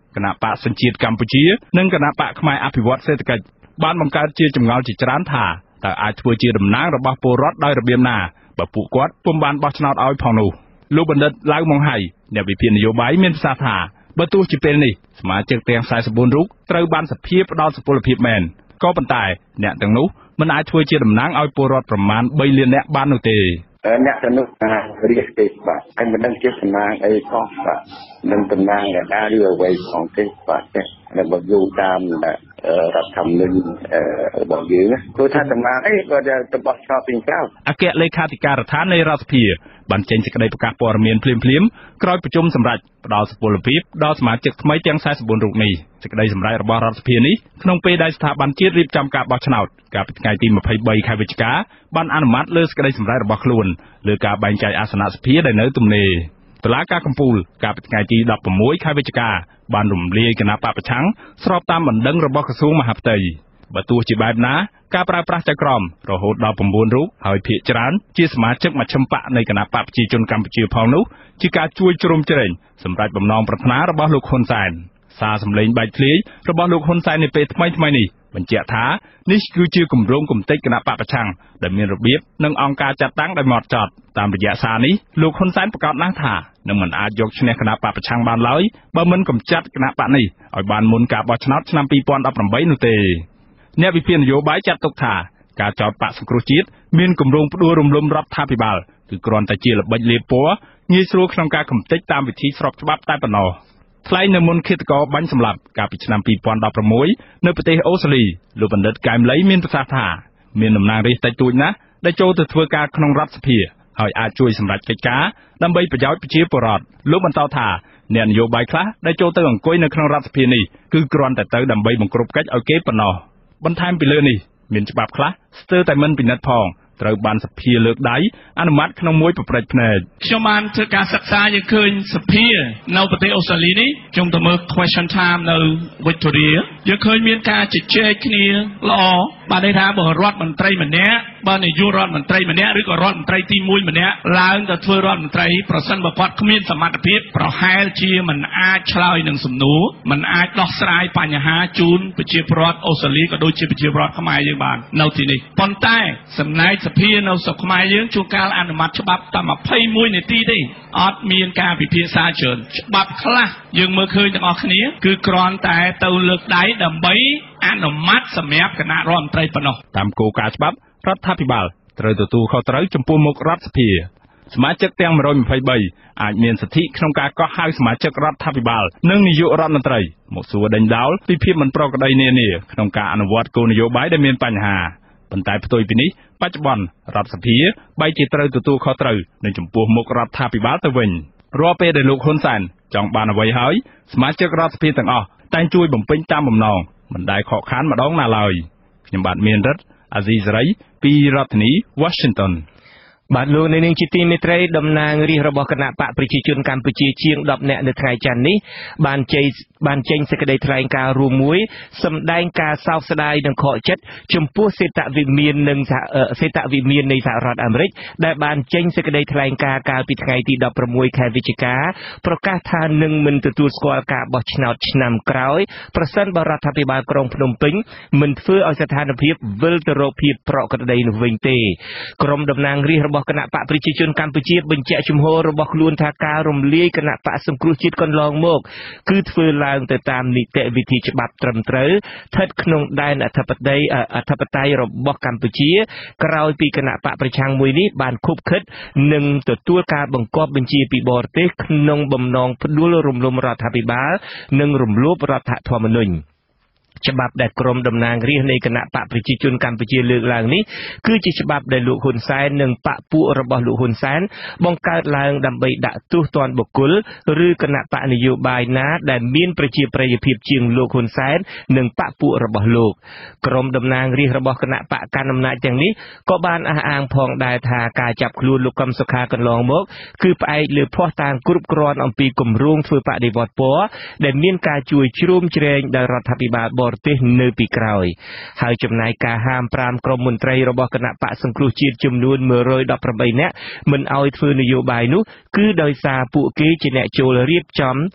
គណៈបកសញ្ជាតិកម្ពុជានិងគណៈបកខ្មែរអភិវឌ្ឍសេដ្ឋកិច្ចបានបង្កើតជាចម្ងល់ជាច្រើនថាតើអាចធ្វើជាតំណាងរបស់ពលរដ្ឋដោយរបៀបណាបើពួកគាត់ពុំបានបោះឆ្នោតឲ្យផងនោះលោកបណ្ឌិតឡៅម៉ុងហៃអ្នកវិភាគនយោបាយមានប្រសាសន៍ថាបើទោះជាពេលនេះសមាជិកទាំងสี่สิบbốnរូបត្រូវបានសភាផ្ដល់សុពលភាពមែនក៏ប៉ុន្តែអ្នកទាំងនោះមិនអាចធ្វើជាតំណាងឲ្យពលរដ្ឋប្រមាណ3លាននាក់បាននោះទេអ្នកទាំងនោះអាចរៀបទេបាទហើយមិនដឹងជាតំណាងអីផងបាទនឹងតំណាងការឬអ្វីផងទេបាទតែបើយូរតាមរដ្ឋធម្មនុញ្ញរបស់យើងគឺថាតំណាងអីក៏ទៅបោះឆ្នោតពីក្រៅអគ្គលេខាធិការដ្ឋាននៃរដ្ឋសភាបានចេញសេចក្តីប្រកាសព័ត៌មានភ្លាមៗក្រោយប្រជុំសម្រាប់ផ្ដល់សុពលភាពដល់សមាជិកថ្មីទាំងสี่สิบbốnរូបនេះសេចក្តីសម្រេចរបស់រដ្ឋសភានេះក្នុងពេលដែលស្ថាប័នជាតិរៀបចំការបោះឆ្នោតកាលពីថ្ងៃទីยี่สิบสามខែវិច្ឆិកាបានអនុម័តលើសេចក្តីសម្រេចរបស់ខ្លួនលើការបែងចែកអាសនៈសភាដែលនៅទំនេរតុលាការកំពូលកាលពីថ្ងៃទីដប់ប្រាំមួយខែវិច្ឆិកាបានរំលាយគណៈបកប្រឆាំងស្របតាមបណ្ដឹងរបស់ក្រសួងមហាផ្ទៃបើទោះជាបែបណាការប្រើប្រាស់ចៅក្រមរហូតដល់9រូបហើយភាគច្រើនជាសមាជិកមជ្ឈិមបកនៃគណៈបកប្រជាជនកម្ពុជាផងនោះជាការជួយជ្រោមជ្រែងសម្រាប់បំណងប្រាថ្នារបស់លោកហ៊ុនសែនសារសម្លេងបែកធ្លាយរបស់លោកហ៊ុនសែននៅពេលថ្មីថ្មីនេះបញ្ជាក់ថានេះគឺជាគម្រោងគំទេចគណៈបកប្រឆាំងដែលមានរបៀបនិងអង្គការចាត់តាំងដោយហ្មត់ចត់តាមរយៈសារនេះលោកហ៊ុនសែនប្រកាសណាស់ថានឹងមិនអាចយកឈ្នះគណៈបកប្រឆាំងបានឡើយបើមិនកម្ចាត់គណៈបកនេះឲ្យបានមុនការបោះឆ្នោតឆ្នាំยี่สิบสิบแปดនោះទេអ្នកវិភាគនយោបាយចាត់ទុកថាការចោទបកសង្គ្រោះជាតិមានគម្រោងផ្ដួលរំលំរដ្ឋាភិបាលគឺគ្រាន់តែជាល្បិចលាបពណ៌ងាយស្រួលក្នុងការកំទេចតាមវិធីស្របច្បាប់តែប៉ុណ្ណោះថ្លែងនៅមុនឃាតករបាញ់សម្លាប់កាលពីឆ្នាំยี่สิบสิบหกនៅប្រទេសអូស្ត្រាលីលោកបណ្ឌិតកែមលីមានប្រសាសន៍ថាមានតំណាងរាស្ត្រតិចតួចណាស់ដែលចូលទៅធ្វើការក្នុងរដ្ឋសភាហើយអាចជួយសម្រេចកិច្ចការដើម្បីប្រយោជន៍ប្រជាពលរដ្ឋលោកបន្តថាអ្នកនយោបាយខ្លះដែលចូលទៅអង្គុយនៅក្នុងរដ្ឋសភានេះគឺគ្រាន់តែទៅដើម្បីបង្ក្រប់កិច្ចឲ្យគេប៉ុណ្ណោះបន្ថែមពីលើនេះមានច្បាប់ខ្លះស្ទើរតែមិនពិនិត្យផងត្រូវបានសភាលើកដៃអនុម័តក្នុងមួយប្រព្រឹត្តភ្នែកខ្ញុំបានធ្វើការសិក្សាយើងឃើញសភានៅប្រទេសអូស្ត្រាលីនេះខ្ញុំទៅមើល question time នៅ Victoria យើងឃើញមានការជជែកគ្នាល្អបានន័យថាបើរដ្ឋមន្ត្រីម្នាក់បើនាយករដ្ឋមន្ត្រីម្នាក់ឬក៏រដ្ឋមន្ត្រីទីមួយម្នាក់ឡើងទៅធ្វើរដ្ឋមន្ត្រីប្រសិនបើគាត់គ្មានសមត្ថភាពប្រហែលជាមិនអាចឆ្លើយនឹងសំណួរមិនអាចដោះស្រាយបញ្ហាជូនប្រជាពលរដ្ឋអូស្ត្រាលីក៏ដូចជាប្រជាពលរដ្ឋខ្មែរយើងបាននៅទីនេះប៉ុន្តែសំណែកសភានៅស្រុកខ្មែរយើងជួនកាលអនុម័តច្បាប់តែยี่สิบเอ็ดនាទីទេអត់មានការពិភាក្សាច្រើនច្បាប់ខ្លះយើងមើលឃើញទាំងអស់គ្នាគឺគ្រាន់តែទៅលើកដៃដើម្បីអនុម័តសម្រាប់គណៈរដ្ឋមន្ត្រីប៉ុណ្ណោះតាមគោលការណ៍ច្បាប់រដ្ឋាភិបាលត្រូវទទួលខុសត្រូវចំពោះមុខរដ្ឋសភាសមាជិកទាំងone hundred twenty-threeអាចមានសិទ្ធិក្នុងការកោះហៅសមាជិករដ្ឋាភិបាលនិងនាយករដ្ឋមន្ត្រីមកសួរដេញដោលពីភាពមិនប្រក្រតីនានាក្នុងការអនុវត្តគោលនយោបាយដែលមានបញ្ហាប៉ុន្តែផ្ទុយពីនេះបច្ចុប្បន្នរដ្ឋសភាបែរជាត្រូវទទួលខុសត្រូវនៅចំពោះមុខរដ្ឋាភិបាលទៅវិញរាល់ពេលដែលលោកហ៊ុនសែនចង់បានអ្វីហើយសមាជិករដ្ឋសភាទាំងអស់តែងជួយបំពេញតាមបំណងមិនដែលខកខានម្ដងណាឡើយខ្ញុំបាទមានរិទ្ធអាស៊ីសេរីពីរដ្ឋធានី Washington បាទលោកនាងជាទីមេត្រីតំណាងរាស្ត្ររបស់គណៈបកប្រជាជនកម្ពុជាជាងtenនាក់នៅថ្ងៃច័ន្ទនេះបានចេញបានចេញសេចក្តីថ្លែងការណ៍រួមមួយសម្ដែងការសោកស្ដាយនិងខកចិត្តចំពោះសេតវិមាននិងសេតវិមាននៃសហរដ្ឋអាមេរិកដែលបានចេញសេចក្តីថ្លែងការណ៍កាលពីថ្ងៃទីដប់ប្រាំមួយខែវិច្ឆិកាប្រកាសថានឹងមិនទទួលស្គាល់ការបោះឆ្នោតឆ្នាំក្រោយប្រសិនបើរដ្ឋាភិបាលក្រុងភ្នំពេញមិនធ្វើឲ្យស្ថានភាពវិលទៅរកភាពប្រក្រតីនោះវិញទេក្រុមតំណាងរាស្ត្ររបស់គណៈបកប្រជាជនកម្ពុជាបញ្ជាក់ជំហររបស់ខ្លួនថាការរំលាយគណៈបកសង្គ្រោះជាតិកន្លងមកគឺធ្វើឡើងទៅតាមនីតិវិធីច្បាប់ត្រឹមត្រូវស្ថិតក្នុងដែនអធិបតេយ្យអធិបតេយ្យរបស់កម្ពុជាក្រោយពីគណៈបកប្រឆាំងមួយនេះបានខុបខិតនិងទទួលការបង្គាប់បញ្ជាពីបរទេសក្នុងបំណងផ្ដួលរំលំរដ្ឋាភិបាលនិងរំលោភរដ្ឋធម្មនុញ្ញច្បាប់ដែលក្រុមតំណាងរាស្ត្រនៃគណៈបកប្រជាជនកម្ពុជាលើកឡើងនេះគឺជាច្បាប់ដែលលោកហ៊ុនសែននិងបកពួករបស់លោកហ៊ុនសែនបង្កើតឡើងដើម្បីដាក់ទោសទណ្ឌបុគ្គលឬគណៈបកនយោបាយណាដែលមានប្រជាប្រិយភាពជាងលោកហ៊ុនសែននិងបកពួករបស់លោកក្រុមតំណាងរាស្ត្ររបស់គណៈបកកណ្ដាលអំណាចទាំងនេះក៏បានអះអាងផងដែរថាការចាប់ខ្លួនលោកកឹមសុខាកន្លងមកគឺផ្អែកលើភស្តុតាងគ្រប់គ្រាន់អំពីគម្រោងធ្វើបដិវត្តពណ៌ដែលមានការជួយជ្រោមជ្រែងដោយរដ្ឋាភិបាលបរទេសនៅពីក្រោយហើយចំណាយការហាមប្រាមក្រុមមន្ត្រីរបស់គណៈបកសង្គ្រោះជាតិចំនួនone hundred eighteenនាក់មិនឲ្យធ្វើនយោបាយនោះគឺដោយសារពួកគេជាអ្នកចូលរៀបចំ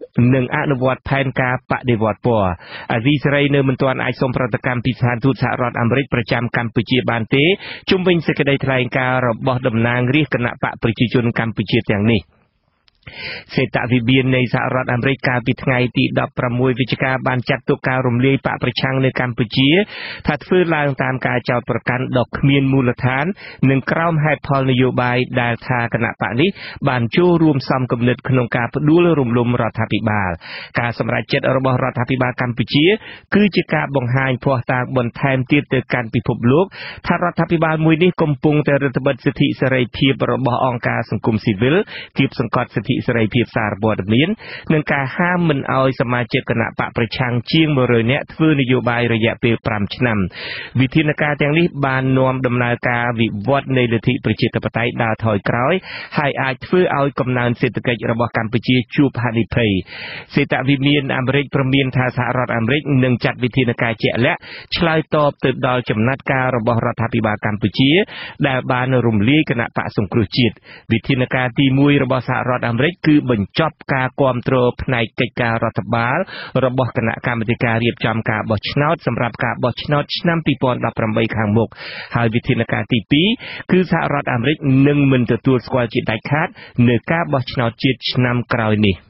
និងអនុវត្តផែនការបដិវត្តពណ៌អាស៊ីសេរីនៅមិនទាន់អាចសូមប្រតិកម្មពីស្ថានទូតសហរដ្ឋអាមេរិកប្រចាំកម្ពុជាបានទេជុំវិញសេចក្តីថ្លែងការណ៍របស់តំណាងរាស្ត្រគណៈបកប្រជាជនកម្ពុជាទាំងនេះសេតវិមាននៃសហរដ្ឋអាមេរិកកាលពីថ្ងៃទីដប់ប្រាំមួយវិច្ឆិកាបានចាត់ទុកការរំលាយបកប្រឆាំងនៅកម្ពុជាថាធ្វើឡើងតាមការចោទប្រកាន់ដ៏គ្មានមូលដ្ឋាននិងក្រោមហេតុផលនយោបាយដែលថាគណៈបកនេះបានចូលរួមសំគំនិតក្នុងការផ្ដួលរំលំរដ្ឋាភិបាលការសម្រេចចិត្តរបស់រដ្ឋាភិបាលកម្ពុជាគឺជាការបង្ហាញភ័ស្តុតាងបន្ថែមទៀតទៅកាន់ពិភពលោកថារដ្ឋាភិបាលមួយនេះកំពុងតែរឹតបន្តឹងសិទ្ធិសេរីភាពរបស់អង្គការសង្គមស៊ីវិលគៀបសង្កត់សិទ្ធិសេរីភាពសារព័ត៌មាននិងការហាមមិនឲ្យសមាជិកគណៈបកប្រឆាំងជាងមួយរយនាក់ធ្វើនយោបាយរយៈពេលប្រាំឆ្នាំវិធានការទាំងនេះបាននាំដំណើរការវិវត្តនៃលទ្ធិប្រជាធិបតេយ្យដើរថយក្រោយហើយអាចធ្វើឲ្យកំណើនសេដ្ឋកិច្ចរបស់កម្ពុជាជួបហានិភ័យសេតវិមានអាមេរិកព្រមានថាសហរដ្ឋអាមេរិកនឹងចាត់វិធានការជាក់លាក់ឆ្លើយតបទៅដល់ចំណាត់ការរបស់រដ្ឋាភិបាលកម្ពុជាដែលបានរំលាយគណៈបកសង្គ្រោះជាតិវិធានការទីមួយរបស់សហរដ្ឋអាមេរិកគឺបញ្ចប់ការគាំទ្រផ្នែកកិច្ចការរដ្ឋបាលរបស់គណៈកម្មាធិការរៀបចំការបោះឆ្នោតសម្រាប់ការបោះឆ្នោតឆ្នាំពីរពាន់ដប់ប្រាំបីខាងមុខហើយវិធានការទីពីរគឺសហរដ្ឋអាមេរិកនឹងមិនទទួលស្គាល់ជាដាច់ខាតនៅការបោះឆ្នោតជាតិឆ្នាំក្រោយនេះ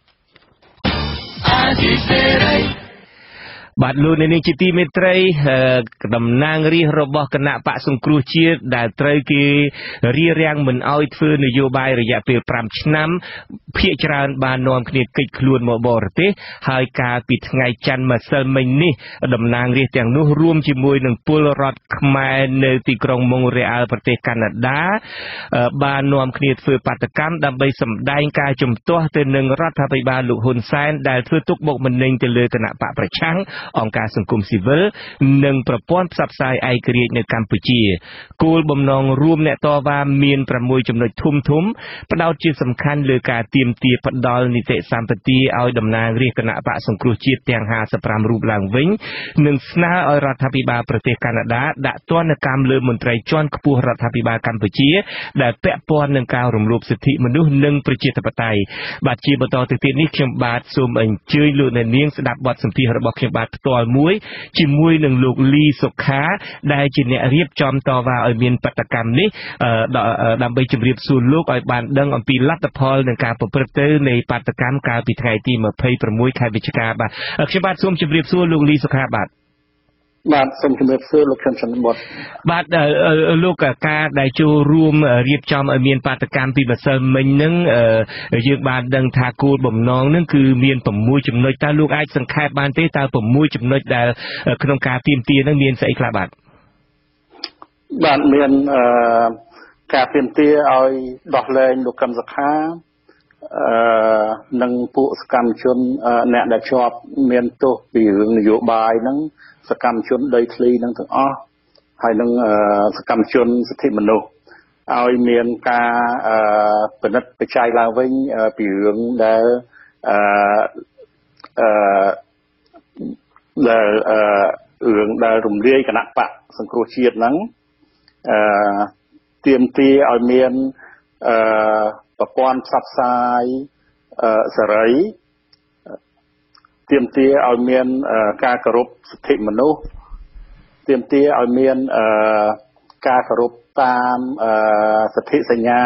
បាទលោកនាងជាទីមេត្រីតំណាងរាស្ត្ររបស់គណៈបកសង្គ្រោះជាតិដែលត្រូវគេរារាំងមិនឲ្យធ្វើនយោបាយរយៈពេលប្រាំឆ្នាំភាគច្រើនបាននាំគ្នាកិច្ចខ្លួនមកបរទេសហើយកាលពីថ្ងៃច័ន្ទម្សិលមិញនេះតំណាងរាស្ត្រទាំងនោះរួមជាមួយនឹងពលរដ្ឋខ្មែរនៅទីក្រុងម៉ុងរ៉េអាល់ប្រទេសកាណាដាបាននាំគ្នាធ្វើបាតកម្មដើម្បីសម្ដែងការជំទាស់ទៅនឹងរដ្ឋាភិបាលលោកហ៊ុនសែនដែលធ្វើទុកបុកម្នេញទៅលើគណៈបកប្រឆាំងអង្គការសង្គមស៊ីវិលនិងប្រព័ន្ធផ្សព្វផ្សាយឯករាជ្យនៅកម្ពុជាគោលបំណងរួមអ្នកតវ៉ាមានប្រាំមួយចំណុចធំធំផ្ដោតជាសំខាន់លើការទាមទារផ្ដល់នីតិសម្បទាឲ្យតំណាងរាស្ត្រគណៈបកសង្គ្រោះជាតិទាំងហាសិបប្រាំរូបឡើងវិញនិងស្នើឲ្យរដ្ឋាភិបាលប្រទេសកាណាដាដាក់ទណ្ឌកម្មលើមន្ត្រីជាន់ខ្ពស់រដ្ឋាភិបាលកម្ពុជាដែលពាក់ព័ន្ធនឹងការរំលោភសិទ្ធិមនុស្សនិងប្រជាធិបតេយ្យបាទជាបន្តទៅទៀតនេះខ្ញុំបាទសូមអញ្ជើញលោកអ្នកនាងស្ដាប់បទសម្ភាសន៍របស់ខ្ញុំបាទផ្ទាល់មួយជាមួយនឹងលោកលីសុខាដែលជាអ្នករៀបចំតវ៉ាឲ្យមានបដកម្មនេះដើម្បីជម្រាបសួរលោកឲ្យបានដឹងអំពីលទ្ធផលនៃការប្រព្រឹត្តទៅនៃបដកម្មកាលពីថ្ងៃទីម្ភៃប្រាំមួយខែវិច្ឆិកាបាទខ្ញុំបាទសូមជម្រាបសួរលោកលីសុខាបាទបាទសូមជម្រាបសួរលោកខ្ញុំសន្បុតបាទលោកការដែលចូលរួមរៀបចំឲ្យមានបាតកម្មពីម្សិលមិញហ្នឹងយើងបានដឹងថាគោលបំណងហ្នឹងគឺមានប្រាំមួយចំណុចតើលោកអាចសង្ខេបបានទេតើប្រាំមួយចំណុចដែលក្នុងការទាមទារហ្នឹងមានស្អីខ្លះបាទបាទមានការទាមទារឲ្យដោះលែងលោកកឹមសុខាអឺនិងពួកសកម្មជនអ្នកដែលជាប់មានទោសពីរឿងនយោបាយហ្នឹងសកម្មជនដីធ្លីនឹងទាំងអស់ហើយនឹងសកម្មជនសិទ្ធិមនុស្សឲ្យមានការពិនិត្យបច្ច័យឡើងវិញពីរឿងដែលអឺអឺដែលរឿងដែលរំលាយគណៈបកសង្គ្រោះជាតិហ្នឹងអឺទាមទារឲ្យមានអឺប្រព័ន្ធផ្សព្វផ្សាយសេរីទាមទារឲ្យមានការគោរពសិទ្ធិមនុស្សទាមទារឲ្យមានការគោរពតាមសិទ្ធិសញ្ញា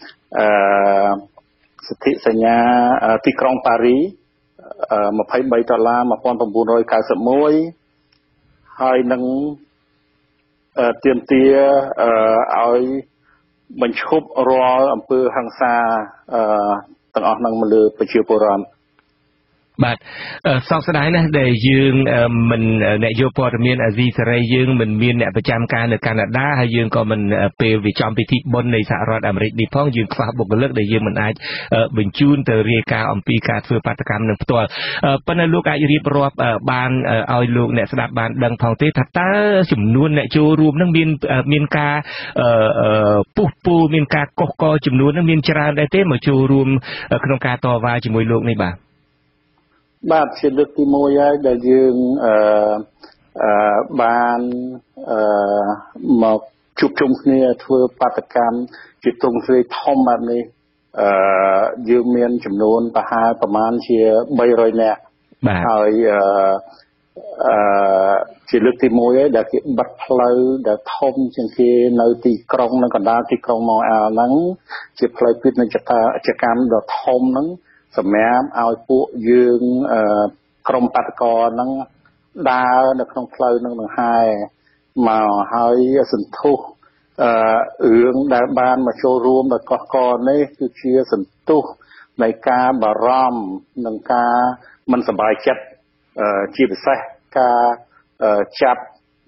សិទ្ធិសញ្ញាទីក្រុងប៉ារីម្ភៃបីដុល្លារmột nghìn chín trăm chín mươi mốtហើយនឹងទាមទារឲ្យបញ្ឈប់រាល់អំពើហិង្សាទាំងអស់នឹងមកលើប្រជាពលរដ្ឋបាទសោកស្ដាយណាស់ដែលយើងមិនអ្នកយកព័ត៌មានអាស៊ីសេរីយើងមិនមានអ្នកប្រចាំការនៅកាណាដាហើយយើងក៏មិនពេលវិចំពិធីបុណ្យនៃសហរដ្ឋអាមេរិកនេះផងយើងខ្វះបុគ្គលិកដែលយើងមិនអាចបញ្ជូនទៅរាយការណ៍អំពីការធ្វើបាតកម្មនឹងផ្ទាល់ប៉ុន្តែលោកអាចរៀបរាប់បានឲ្យលោកអ្នកស្ដាប់បានដឹងផងទេថាតើចំនួនអ្នកចូលរួមនឹងមានមានការពុះពូមានការកុសកចំនួននឹងមានច្រើនដែរទេមកចូលរួមក្នុងការតវ៉ាជាមួយលោកនេះបាទបាទជាលើកទីមួយហើយដែលយើងអឺអឺបានអឺមកជួបជុំគ្នាធ្វើបាតកម្មជាទ្រង់ទ្រាយធំបែបនេះអឺយើងមានចំនួនប្រហែលប្រមាណជា300នាក់ហើយអឺអឺជាលើកទីមួយហើយដែលគេបិទផ្លូវដែលធំជាងគេនៅទីក្រុងនៅកណ្ដាលទីក្រុងម៉ោអាលហ្នឹងជាផ្លូវពាណិជ្ជកម្មដ៏ធំហ្នឹងសម្រាប់ឲ្យពួកយើងអឺក្រុមបាតកោហ្នឹងដើរនៅក្នុងផ្លូវហ្នឹងនឹងហើយមកហើយសន្ធុះអឺរឿងដែលបានមកចូលរួមដល់កោះកនេះគឺជាសន្ទុះនៃការបារម្ភនិងការមិនសប្បាយចិត្តជាពិសេសការចាប់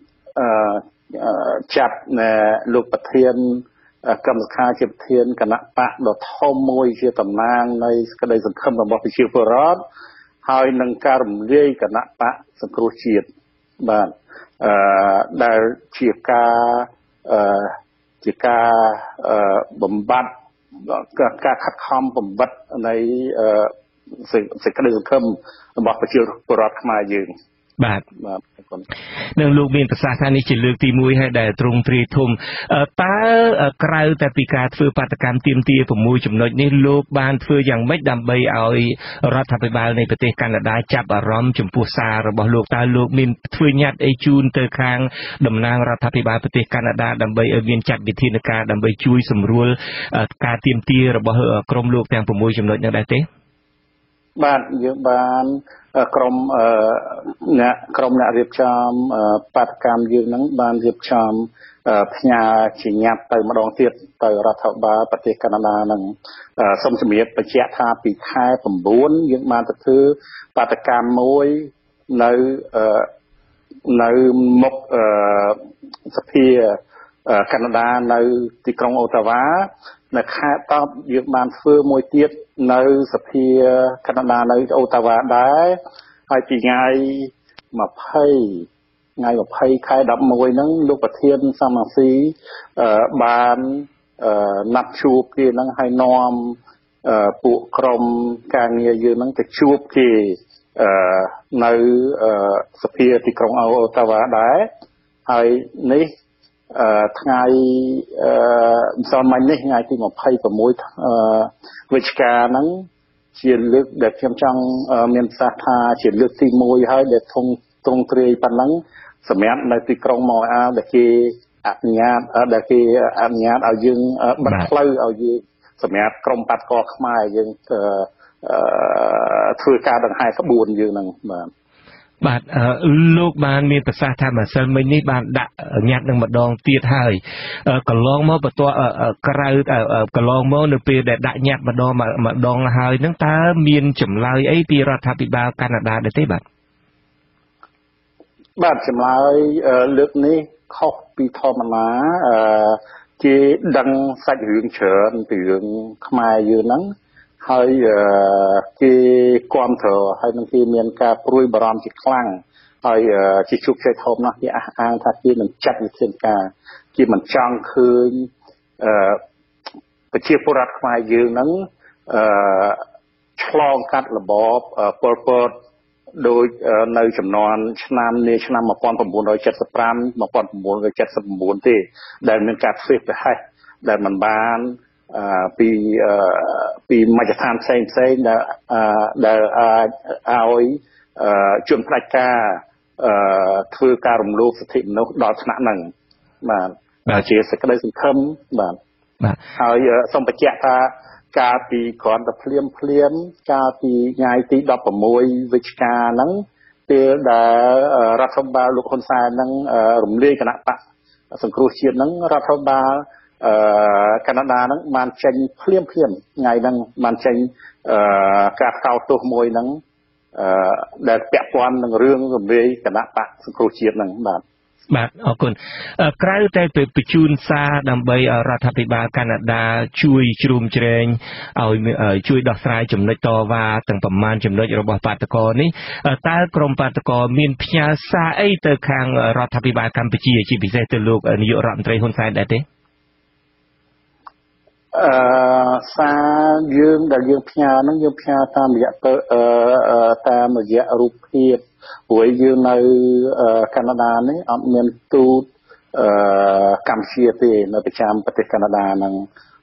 ចាប់លោកប្រធានកម្មសខាជាប្រធានគណៈបកដ៏ធំមួយជាតំណាងនៃសេចក្តីសង្ឃឹមរបស់ប្រជាពលរដ្ឋហើយនឹងការរំលាយគណៈបកសង្គ្រោះជាតិបាទអឺដែលជាការអឺជាការបំបត្តិការខិតខំបំបត្តិនៃសេចក្តីសង្ឃឹមរបស់ប្រជាពលរដ្ឋខ្មែរយើងបាទបាទនឹងលោកមានប្រសាសន៍ថានេះជាលើកទីមួយហើយដែលទ្រង់ទ្រាយធំតើក្រៅតែពីការធ្វើបាតកម្មទាមទារ៦ចំណុចនេះលោកបានធ្វើយ៉ាងម៉េចដើម្បីឲ្យរដ្ឋាភិបាលនៃប្រទេសកាណាដាចាប់អារម្មណ៍ចំពោះសាររបស់លោកតើលោកមានធ្វើញត្តិអីជូនទៅខាងតំណាងរដ្ឋាភិបាលប្រទេសកាណាដាដើម្បីឲ្យមានចាត់វិធានការដើម្បីជួយសម្រួលការទាមទាររបស់ក្រុមលោកទាំង៦ចំណុចនោះដែរទេបាទយើងបានក្រុមអ្នកក្រុមអ្នករៀបចំបាតកម្មយើងហ្នឹងបានរៀបចំផ្ញើជាញត្តិទៅម្ដងទៀតទៅរដ្ឋាភិបាលប្រទេសកាណាដាហ្នឹងសូមជំរាបបញ្ជាក់ថាពីខែ៩យើងបានទៅធ្វើបាតកម្មមួយនៅនៅមុខសភាកាណាដានៅទីក្រុងអូតាវ៉ានៅខែតបយើងបានធ្វើមួយទៀតនៅសភាកាណាដានៅអូតាវ៉ាដែរហើយពីថ្ងៃ20ថ្ងៃ20ខែ11ហ្នឹងលោកប្រធានសមាជិកបានណាត់ជួបគេហ្នឹងហើយនាំពួកក្រុមការងារយើងហ្នឹងទៅជួបគេនៅសភាទីក្រុងអូតាវ៉ាដែរហើយនេះថ្ងៃម្សិលមិញនេះថ្ងៃទី26វិច្ឆិកាហ្នឹងជាលើកដែលខ្ញុំចង់មានប្រសាសន៍ថាជាលើកទីមួយហើយដែលធំទ្រង់ទ្រាយប៉ុណ្ណឹងសម្រាប់នៅទីក្រុងម៉ោអាលដែលគេអនុញ្ញាតដែលគេអនុញ្ញាតឲ្យយើងបិទផ្លូវឲ្យយើងសម្រាប់ក្រុមបាតកោខ្មែរយើងធ្វើការដង្ហែក្បួនយើងហ្នឹងបាទបាទលោកបានមានប្រសាសន៍ថាម្សិលមិញនេះបានដាក់ញត្តិនឹងម្ដងទៀតហើយកន្លងមកបន្ទាប់ក្រៅកន្លងមកនៅពេលដែលដាក់ញត្តិម្ដងម្ដងហើយនឹងតើមានចម្លើយអីពីរដ្ឋាភិបាលកាណាដាដែរទេបាទបាទចម្លើយលើកនេះខុសពីធម្មតាគេដឹងសាច់រឿងច្រើនពីរឿងខ្មែរយើងហ្នឹងហើយគេគ្រប់គ្រងហើយនឹងគេមានការព្រួយបារម្ភជាខ្លាំងហើយជាជោគជ័យធំណាស់គេអះអាងថាគេនឹងចាត់វិធានការគេមិនចង់ឃើញប្រជាពលរដ្ឋខ្មែរយើងហ្នឹងឆ្លងកាត់របបប៉ុលពតដោយនៅចំនួនឆ្នាំនាឆ្នាំ1975 1979ទេដែលមានការធ្វេសប្រហែសដែលមិនបានពីពីមជ្ឈដ្ឋានផ្សេងផ្សេងដែលដែលអាចឲ្យជនផ្ដាច់ការធ្វើការរំលោភសិទ្ធិមនុស្សដល់ថ្នាក់ហ្នឹងបាទបាទជាសេចក្តីសង្ឃឹមបាទបាទហើយសូមបញ្ជាក់ថាកាលពីគ្រាន់តែភ្លាមភ្លាមកាលពីថ្ងៃទី16វិច្ឆិកាហ្នឹងពេលដែលរដ្ឋាភិបាលលោកហ៊ុនសែនហ្នឹងរំលាយគណៈបកសង្គ្រោះជាតិហ្នឹងរដ្ឋាភិបាលអឺកាណាដាហ្នឹងបានចេញភ្លាមភ្លាមថ្ងៃហ្នឹងបានចេញអឺការកោតទោសមួយហ្នឹងអឺដែលពាក់ព័ន្ធនឹងរឿងរំលាយគណៈបកសង្គ្រោះជាតិហ្នឹងបាទបាទអរគុណក្រៅតែទៅបញ្ជូនសារដើម្បីរដ្ឋាភិបាលកាណាដាជួយជ្រោមជ្រែងឲ្យជួយដោះស្រាយចំណុចតវ៉ាទាំងប្រមាណចំណុចរបស់បាតកោនេះតើក្រមបាតកោមានផ្ញើសារអីទៅខាងរដ្ឋាភិបាលកម្ពុជាជាពិសេសទៅលោកនាយករដ្ឋមន្ត្រីហ៊ុនសែនដែរទេអឺសារយើងដែលយើងផ្ញើហ្នឹងយើងផ្ញើតាមរយៈតាមរយៈរូបភាពព្រោះយើងនៅកាណាដានេះអត់មានទូតអឺកម្ពុជាទេនៅប្រចាំប្រទេសកាណាដាហ្នឹង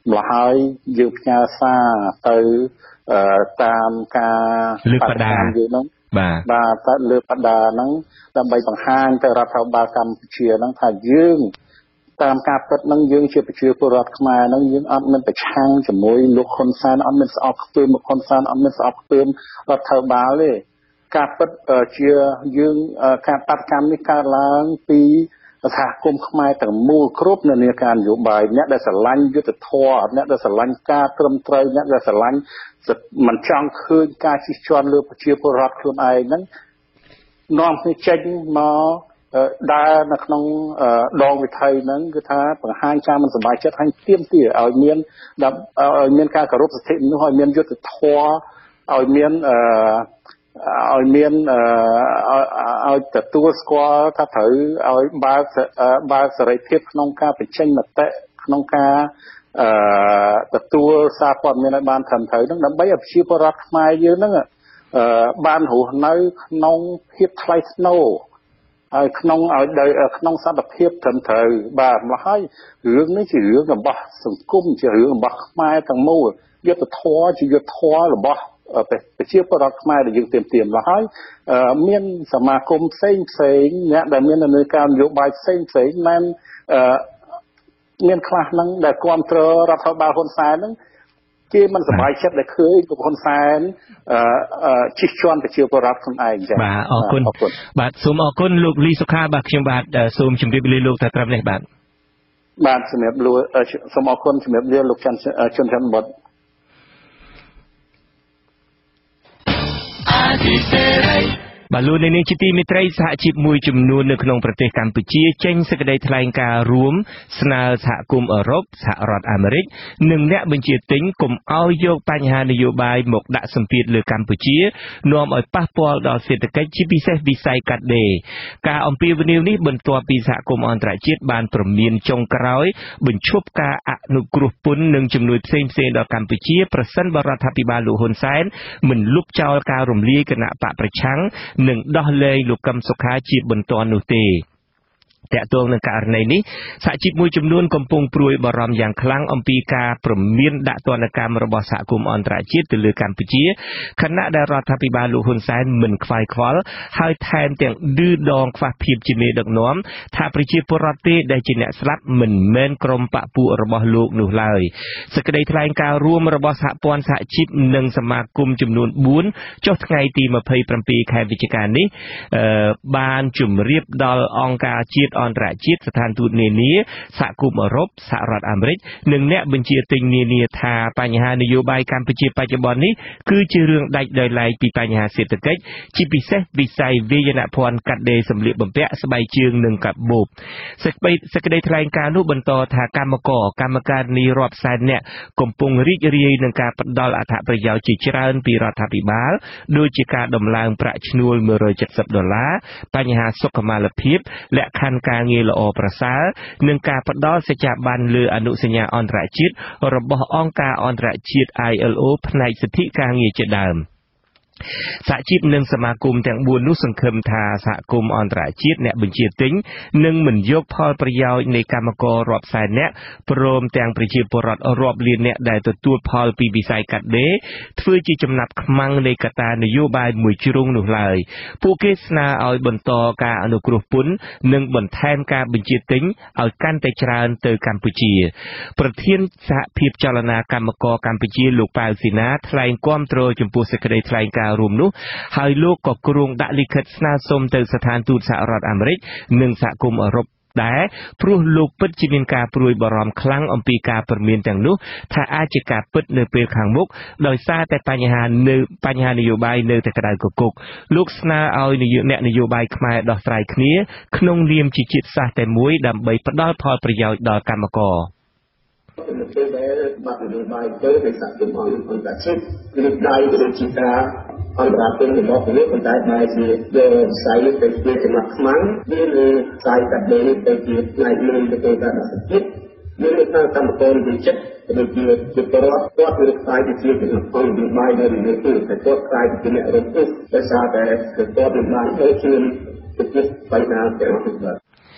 ម្ល៉េះហើយយើងផ្ញើសារទៅតាមការលើកបដាយើងហ្នឹងបាទបាទតែលើកបដាហ្នឹងដើម្បីបង្ហាញទៅរដ្ឋាភិបាលកម្ពុជាហ្នឹងថាយើងតាមការពិតហ្នឹងយើងជាប្រជាពលរដ្ឋខ្មែរហ្នឹងយើងអត់មានប្រឆាំងជាមួយលោកហ៊ុនសែនអត់មានស្អប់ខ្ពើមលោកហ៊ុនសែនអត់មានស្អប់ខ្ពើមរដ្ឋាភិបាលទេការពិតជាយើងការបាតកម្មនេះកើតឡើងពីសហគមន៍ខ្មែរទាំងមូលគ្រប់នៅនាការនយោបាយអ្នកដែលស្រឡាញ់យុត្តិធម៌អ្នកដែលស្រឡាញ់ការត្រឹមត្រូវអ្នកដែលស្រឡាញ់មិនចង់ឃើញការជិះជាន់លើប្រជាពលរដ្ឋខ្លួនឯងហ្នឹងនាំគ្នាចេញមកដើរនៅក្នុងដងវិថីហ្នឹងគឺថាបង្ហាញការមិនសប្បាយចិត្តហើយទាមទារឲ្យមានឲ្យមានការគោរពសិទ្ធិមនុស្សឲ្យមានយុត្តិធម៌ឲ្យមានឲ្យមានឲ្យទទួលស្គាល់ថាត្រូវឲ្យបើកបើកសេរីភាពក្នុងការបញ្ចេញមតិក្នុងការទទួលសារព័ត៌មានឲ្យបានត្រឹមត្រូវហ្នឹងដើម្បីឲ្យប្រជាពលរដ្ឋខ្មែរយើងហ្នឹងបានរស់នៅក្នុងភាពថ្លៃថ្នូរហើយក្នុងឲ្យក្នុងសន្តិភាពត្រឹមត្រូវបាទមកហើយរឿងនេះជារឿងរបស់សង្គមជារឿងរបស់ខ្មែរទាំងមូលយុត្តិធម៌ជាយុត្តិធម៌របស់ប្រជាពលរដ្ឋខ្មែរដែលយើងទាមទារមកហើយមានសមាគមផ្សេងផ្សេងអ្នកដែលមាននៅការនយោបាយផ្សេងផ្សេងមិនមានខ្លះហ្នឹងដែលគ្រប់គ្រងរដ្ឋាភិបាលហ៊ុនសែនហ្នឹងគេមិនសប្បាយចិត្តដែលឃើញលោកហ៊ុនសែនជិះជាន់ប្រជាពលរដ្ឋខ្លួនឯងចា៎បាទអរគុណបាទសូមអរគុណលោកលីសុខាបាទខ្ញុំបាទសូមជម្រាបលាលោកតែត្រឹមនេះបាទបាទជំរាបលាសូមអរគុណជំរាបលាលោកច័ន្ទជុនច័ន្ទបុត្របាទលោកនាងជាទីមេត្រីសហជីពមួយចំនួននៅក្នុងប្រទេសកម្ពុជាចេញសេចក្តីថ្លែងការណ៍រួមស្នើសហគមន៍អឺរ៉ុបសហរដ្ឋអាមេរិកនិងអ្នកបញ្ជាទិញកុំឲ្យយកបញ្ហានយោបាយមកដាក់សម្ពាធលើកម្ពុជានាំឲ្យប៉ះពាល់ដល់សេដ្ឋកិច្ចជាពិសេសវិស័យកាត់ដេរការអំពាវនាវនេះបន្ទាប់ពីសហគមន៍អន្តរជាតិបានព្រមានចុងក្រោយបញ្ឈប់ការអនុគ្រោះពន្ធនិងជំនួយផ្សេងៗដល់កម្ពុជាប្រសិនបើរដ្ឋាភិបាលលោកហ៊ុនសែនមិនលុបចោលការរំលាយគណៈបកប្រឆាំងនិងដោះលែងលោកកឹមសុខាជាបន្ទាន់នោះទេតាក់ទងនឹងករណីនេះសហជីពមួយចំនួនកំពុងព្រួយបារម្ភយ៉ាងខ្លាំងអំពីការព្រមានដាក់ទណ្ឌកម្មរបស់សហគមន៍អន្តរជាតិទៅលើកម្ពុជាខណៈដែលរដ្ឋាភិបាលលោកហ៊ុនសែនមិនខ្វាយខ្វល់ហើយថែមទាំងឌឺដងខ្វះភាពជាមេដឹកនាំថាប្រជាពលរដ្ឋទេដែលជាអ្នកស្លាប់មិនមែនក្រុមបកពួករបស់លោកនោះឡើយសេចក្តីថ្លែងការណ៍រួមរបស់សហព័ន្ធសហជីពនិងសមាគមចំនួនបួនចុះថ្ងៃទីម្ភៃប្រាំពីរខែវិច្ឆិកានេះបានជម្រាបដល់អង្គការជាតិអន្តរជាតិស្ថានទូតនានាសហគមន៍អឺរ៉ុបសហរដ្ឋអាមេរិកនិងអ្នកបញ្ជាទិញនានាថាបញ្ហានយោបាយកម្ពុជាបច្ចុប្បន្ននេះគឺជារឿងដាច់ដោយឡែកពីបញ្ហាសេដ្ឋកិច្ចជាពិសេសវិស័យវាយនភ័ណ្ឌកាត់ដេរសម្លៀកបំពាក់ស្បែកជើងនិងកាបូបសេចក្តីសេចក្តីថ្លែងការណ៍នោះបន្តថាកម្មករកម្មការនីរាប់សែននាក់កំពុងរីករាយនឹងការផ្ដល់អត្ថប្រយោជន៍ជាច្រើនពីរដ្ឋាភិបាលដូចជាការដំឡើងប្រាក់ឈ្នួលមួយរយเจ็ดสิบដុល្លារបញ្ហាសុខុមាលភាពលក្ខខណ្ឌការងារល្អប្រសើរនិងការផ្ដល់សច្ចាប័នលើអនុសញ្ញាអន្តរជាតិរបស់អង្គការអន្តរជាតិ I L O ផ្នែកសិទ្ធិការងារជាដើមសហជីពនិងសមាគមទាំងបួននោះសង្ឃឹមថាសហគមន៍អន្តរជាតិអ្នកបញ្ជាទិញនឹងមិនយកផលប្រយោជន៍នៃកម្មកររាប់សែននាក់ព្រមទាំងប្រជាពលរដ្ឋរាប់លាននាក់ដែលទទួលផលពីវិស័យកាត់ដេរធ្វើជាចំណាប់ខ្មាំងនៃកត្តានយោបាយមួយជ្រុងនោះឡើយពួកគេស្នើឲ្យបន្តការអនុគ្រោះពន្ធនិងបន្ថែមការបញ្ជាទិញឲ្យកាន់តែច្រើនទៅកម្ពុជាប្រធានសហភាពចលនាកម្មករកម្ពុជាលោកប៉ៅស៊ីណាថ្លែងគាំទ្រចំពោះសេចក្តីថ្លែងការណ៍រួមនោះហើយលោកក៏គ្រោងដាក់លិខិតស្នើសុំទៅស្ថានទូតសហរដ្ឋអាមេរិកនិងសហគមន៍អឺរ៉ុបដែរព្រោះលោកពិតជាមានការព្រួយបារម្ភខ្លាំងអំពីការព្រមានទាំងនោះថាអាចជាការពិតនៅពេលខាងមុខដោយសារតែបញ្ហានៅបញ្ហានយោបាយនៅតែក្តៅគគុកលោកស្នើឲ្យអ្នកនយោបាយខ្មែរដោះស្រាយគ្នាក្នុងនាមជាជាតិសាសន៍តែមួយដើម្បីផ្ដល់ផលប្រយោជន៍ដល់កម្មករនៅពេលដែលបាត់នយោបាយទៅដោយសហគមន៍អន្តរជាតិឬដៃទៅជាការអន្តរជាតិរបស់ពលរដ្ឋប៉ុន្តែបែរជាយកវិស័យទៅជាចំណាត់ខ្មាំងវាលើវិស័យកាត់ដេរទៅជាផ្នែកមួយទៅទៅការដាក់ចិត្តមានន័យថាកម្មករវិចិត្រដូចជាជាពលរដ្ឋគាត់ឬខ្សែទៅជាចំណាត់ខ្មាំងនយោបាយនៅលើទូតែគាត់ខ្សែទៅជាអ្នករត់ទុះដោយសារតែគាត់មិនបានធ្វើជឿនទៅជាបញ្ហាទាំងអស់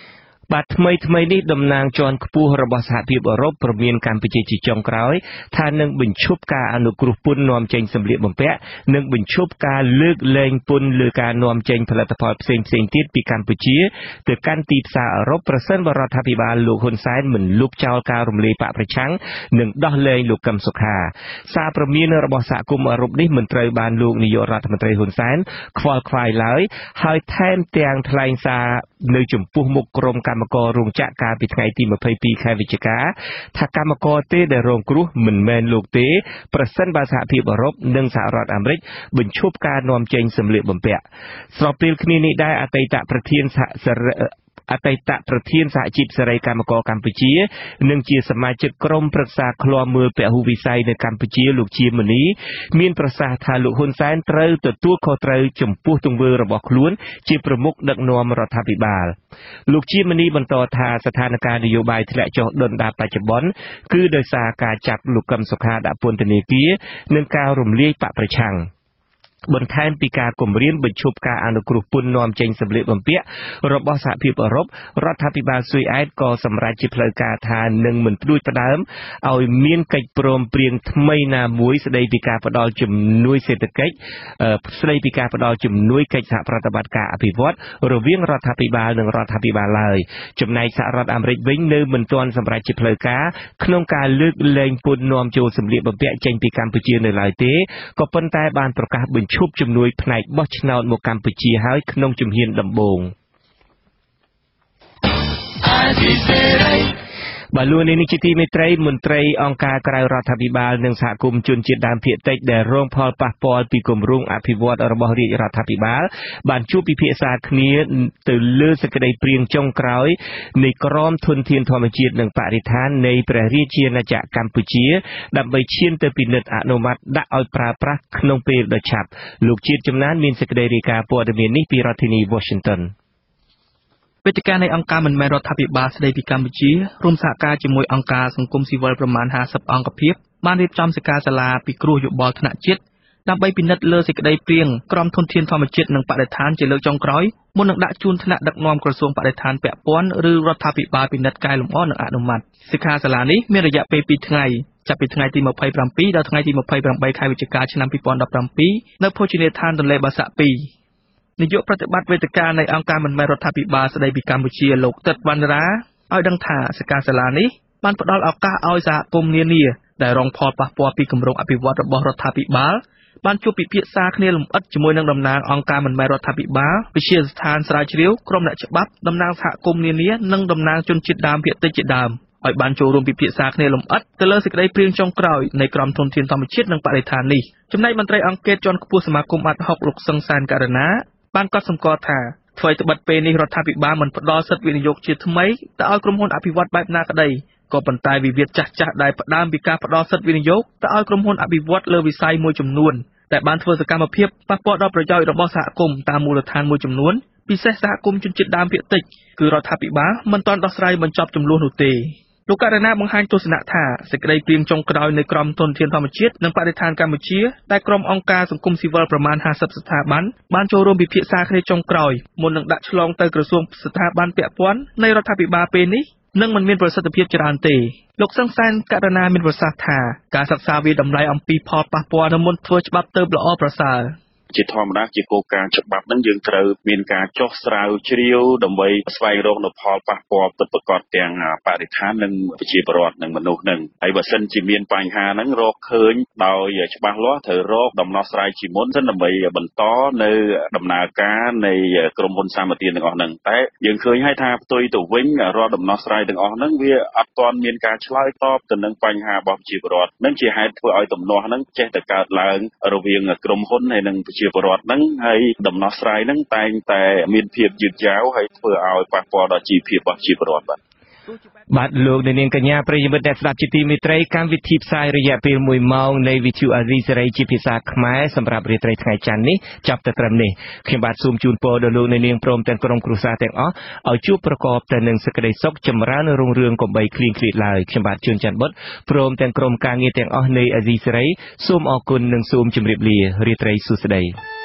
បាទថ្មីថ្មីនេះតំណាងជាន់ខ្ពស់របស់សហភាពអឺរ៉ុបព្រមានកម្ពុជាជាចុងក្រោយថានឹងបញ្ឈប់ការអនុគ្រោះពន្ធនាំចេញសម្លៀកបំពាក់និងបញ្ឈប់ការលើកលែងពន្ធលើការនាំចេញផលិតផលផ្សេងផ្សេងទៀតពីកម្ពុជាទៅកាន់ទីផ្សារអឺរ៉ុបប្រសិនបើរដ្ឋាភិបាលលោកហ៊ុនសែនមិនលុបចោលការរំលាយបកប្រឆាំងនិងដោះលែងលោកកឹមសុខាសារព្រមានរបស់សហគមន៍អឺរ៉ុបនេះមិនត្រូវបានលោកនាយករដ្ឋមន្ត្រីហ៊ុនសែនខ្វល់ខ្វាយឡើយហើយថែមទាំងថ្លែងសារនៅចំពោះមុខក្រុមកម្មកររោងចក្រកាលពីថ្ងៃទីម្ភៃពីរខែវិច្ឆិកាថាកម្មករទេដែលរងគ្រោះមិនមែនលោកទេប្រសិនបើសហភាពអឺរ៉ុបនិងសហរដ្ឋអាមេរិកបញ្ឈប់ការនាំចេញសម្លៀកបំពាក់ស្របពេលគ្នានេះដែរអតីតប្រធានសហអតីតប្រធានសហជីពសេរីកម្មករកម្ពុជានិងជាសមាជិកក្រុមប្រឹក្សាឃ្លាំមើលពហុវិស័យនៅកម្ពុជាលោកជាមនីមានប្រសាសន៍ថាលោកហ៊ុនសែនត្រូវទទួលខុសត្រូវចំពោះទង្វើរបស់ខ្លួនជាប្រមុខដឹកនាំរដ្ឋាភិបាលលោកជាមនីបន្តថាស្ថានភាពនយោបាយធ្លាក់ចុះដុនដាបច្ចុប្បន្នគឺដោយសារការចាប់លោកកឹមសុខាដាក់ពន្ធនាគារនិងការរំលាយបកប្រឆាំងបន្ថែមពីការគម្រាមបញ្ឈប់ការអនុគ្រោះពន្ធនាំចេញសម្លៀកបំពាក់របស់សហភាពអឺរ៉ុបរដ្ឋាភិបាលស៊ុយអែតក៏សម្រេចជាផ្លូវការថានឹងមិនផ្ដួចផ្ដើមឲ្យមានកិច្ចព្រមព្រៀងថ្មីណាមួយស្ដីពីការផ្ដល់ជំនួយសេដ្ឋកិច្ចស្ដីពីការផ្ដល់ជំនួយកិច្ចសហប្រតិបត្តិការអភិវឌ្ឍរវាងរដ្ឋាភិបាលនិងរដ្ឋាភិបាលឡើយចំណែកសហរដ្ឋអាមេរិកវិញនៅមិនទាន់សម្រេចជាផ្លូវការក្នុងការលើកលែងពន្ធនាំចូលសម្លៀកបំពាក់ចេញពីកម្ពុជានៅឡើយទេក៏ប៉ុន្តែបានប្រកាសបញ្ឈប់ជំនួយផ្នែកបោះឆ្នោតមកកម្ពុជាហើយក្នុងជំហានដំបូងបាទលោកនាយកជាទីមេត្រីមន្ត្រីអង្គការក្រៅរដ្ឋាភិបាលនិងសហគមន៍ជនជាតិដើមភាគតិចដែលរងផលប៉ះពាល់ពីគម្រោងអភិវឌ្ឍន៍របស់រាជរដ្ឋាភិបាលបានជួបពិភាក្សាគ្នាទៅលើសេចក្តីព្រាងចុងក្រោយនៃក្រមធនធានធម្មជាតិនិងបរិស្ថាននៃព្រះរាជាណាចក្រកម្ពុជាដើម្បីឈានទៅពិនិត្យអនុម័តដាក់ឲ្យប្រើប្រាស់ក្នុងពេលដ៏ឆាប់លោកជាតិចំណានមានសេចក្តីរាយការណ៍ព័ត៌មាននេះពីរដ្ឋធានី Washingtonវេទិកានៃអង្គការមិនមែនរដ្ឋាភិបាលស្ដីពីកម្ពុជារួមសហការជាមួយអង្គការសង្គមស៊ីវិលប្រមាណห้าสิบអង្គភាពបានរៀបចំសិក្ខាសាលាពិគ្រោះយោបល់ថ្នាក់ជាតិដើម្បីពិនិត្យលើសេចក្តីព្រាងក្រមធនធានធម្មជាតិនិងបរិស្ថានជាលើកចុងក្រោយមុននឹងដាក់ជូនថ្នាក់ដឹកនាំក្រសួងបរិស្ថានពាក់ព័ន្ធឬរដ្ឋាភិបាលពិនិត្យកែលម្អនិងអនុម័តសិក្ខាសាលានេះមានរយៈពេលពីរថ្ងៃចាប់ពីថ្ងៃទីម្ភៃប្រាំពីរដល់ថ្ងៃទីម្ភៃប្រាំបីខែវិច្ឆិកាឆ្នាំពីរពាន់ដប់ប្រាំពីរនៅភោជនីយដ្ឋានទន្លេបាសាក់ពីរនាយកប្រតិបត្តិវេទិកានៃអង្គការមិនមែនរដ្ឋាភិបាលស្ដីពីកម្ពុជាលោកទឹកវណ្ណរាឲ្យដឹងថាសិក្ខាសាលានេះបានផ្ដល់ឱកាសឲ្យសហគមន៍នានាដែលរងផលប៉ះពាល់ពីគម្រោងអភិវឌ្ឍន៍របស់រដ្ឋាភិបាលបានជួបពិភាក្សាគ្នាលម្អិតជាមួយនឹងតំណាងអង្គការមិនមែនរដ្ឋាភិបាលវិទ្យាស្ថានស្រាវជ្រាវក្រុមអ្នកច្បាប់តំណាងសហគមន៍នានានិងតំណាងជនជាតិដើមភាគតិចជាដើមឲ្យបានចូលរួមពិភាក្សាគ្នាលម្អិតទៅលើសេចក្តីព្រាងចុងក្រោយនៃក្រមធនធានធម្មជាតិនិងបរិស្ថាននេះចំណែកមន្ត្រីអង្គការជាន់ខ្ពស់សមាគមអាត់ហុកលោកសឹងសានករណាបានកត់សម្គាល់ថាអ្វីត្បិតពេលនេះរដ្ឋាភិបាលមិនផ្ដល់សិទ្ធិវិនិយោគជាថ្មីទៅឲ្យក្រុមហ៊ុនអភិវឌ្ឍបែបណាក្តីក៏ប៉ុន្តែវិវាទចាស់ៗដែលផ្ដើមពីការផ្ដល់សិទ្ធិវិនិយោគទៅឲ្យក្រុមហ៊ុនអភិវឌ្ឍលើវិស័យមួយចំនួនដែលបានធ្វើសកម្មភាពប៉ះពាល់ដល់ប្រយោជន៍របស់សហគមន៍តាមមូលដ្ឋានមួយចំនួនពិសេសសហគមន៍ជនជាតិដើមភាគតិចគឺរដ្ឋាភិបាលមិនទាន់ដោះស្រាយបញ្ចប់ចំនួននោះទេលោកករណីបង្ហាញទស្សនៈថាសេចក្តីព្រាងចុងក្រោយនៃក្រមធនធានធម្មជាតិនិងបរិស្ថានកម្ពុជាដែលក្រុមអង្គការសង្គមស៊ីវិលប្រមាណห้าสิบស្ថាប័នបានចូលរួមពិភាក្សាគ្នាចុងក្រោយមុននឹងដាក់ឆ្លងទៅក្រសួងស្ថាប័នពាក់ព័ន្ធនៃរដ្ឋាភិបាលពេលនេះនឹងមិនមានប្រសិទ្ធភាពច្រើនទេលោកសង្សានករណីមានប្រសាសន៍ថាការសិក្សាវិតម្លៃអំពីផលប៉ះពាល់នៅមុនធ្វើច្បាប់ទៅល្អប្រសើរជាធម្មតាជាគោលការណ៍ច្បាប់នឹងយើងត្រូវមានការចុះស្រាវជ្រាវដើម្បីស្វែងរកនូវផលប៉ះពាល់ពិតប្រាកដទាំងបរិស្ថាននិងប្រជាពលរដ្ឋនិងមនុស្សនឹងហើយបើសិនជាមានបញ្ហាហ្នឹងរកឃើញដោយច្បាស់លាស់ត្រូវរកដំណោះស្រាយជាមុនសិនដើម្បីបន្តនៅដំណើរការនៃក្រុមហ៊ុនសម្បត្តិទាំងអស់ហ្នឹងតែយើងឃើញហើយថាផ្ទុយទៅវិញរាល់ដំណោះស្រាយទាំងអស់ហ្នឹងវាអត់ទាន់មានការឆ្លើយតបទៅនឹងបញ្ហារបស់ប្រជាពលរដ្ឋនឹងជាហេតុធ្វើឲ្យទំនាស់ហ្នឹងចេះតែកើតឡើងរវាងក្រុមហ៊ុនហើយនិងជាពលរដ្ឋហ្នឹងហើយដំណោះស្រាយហ្នឹងតែងតែមានភាពយឺតយ៉ាវហើយធ្វើឲ្យប៉ះពាល់ដល់ជីវភាពរបស់ជីវពលរដ្ឋបាទបាទលោកនាងកញ្ញាប្រិយមិត្តអ្នកស្ដាប់ជាទីមេត្រីកម្មវិធីផ្សាយរយៈពេលមួយម៉ោងនៃវិទ្យុអាស៊ីសេរីជាភាសាខ្មែរសម្រាប់រាត្រីថ្ងៃច័ន្ទនេះចាប់តែត្រឹមនេះខ្ញុំបាទសូមជូនពរដល់លោកនាងព្រមទាំងក្រុមគ្រួសារទាំងអស់ឲ្យជួបប្រកបតែនឹងសេចក្តីសុខចម្រើនរុងរឿងកុំបីឃ្លៀងឃ្លាតឡើយខ្ញុំបាទជួនច័ន្ទបុត្រព្រមទាំងក្រុមការងារទាំងអស់នៃអាស៊ីសេរីសូមអរគុណនិងសូមជម្រាបលារាត្រីសួស្តី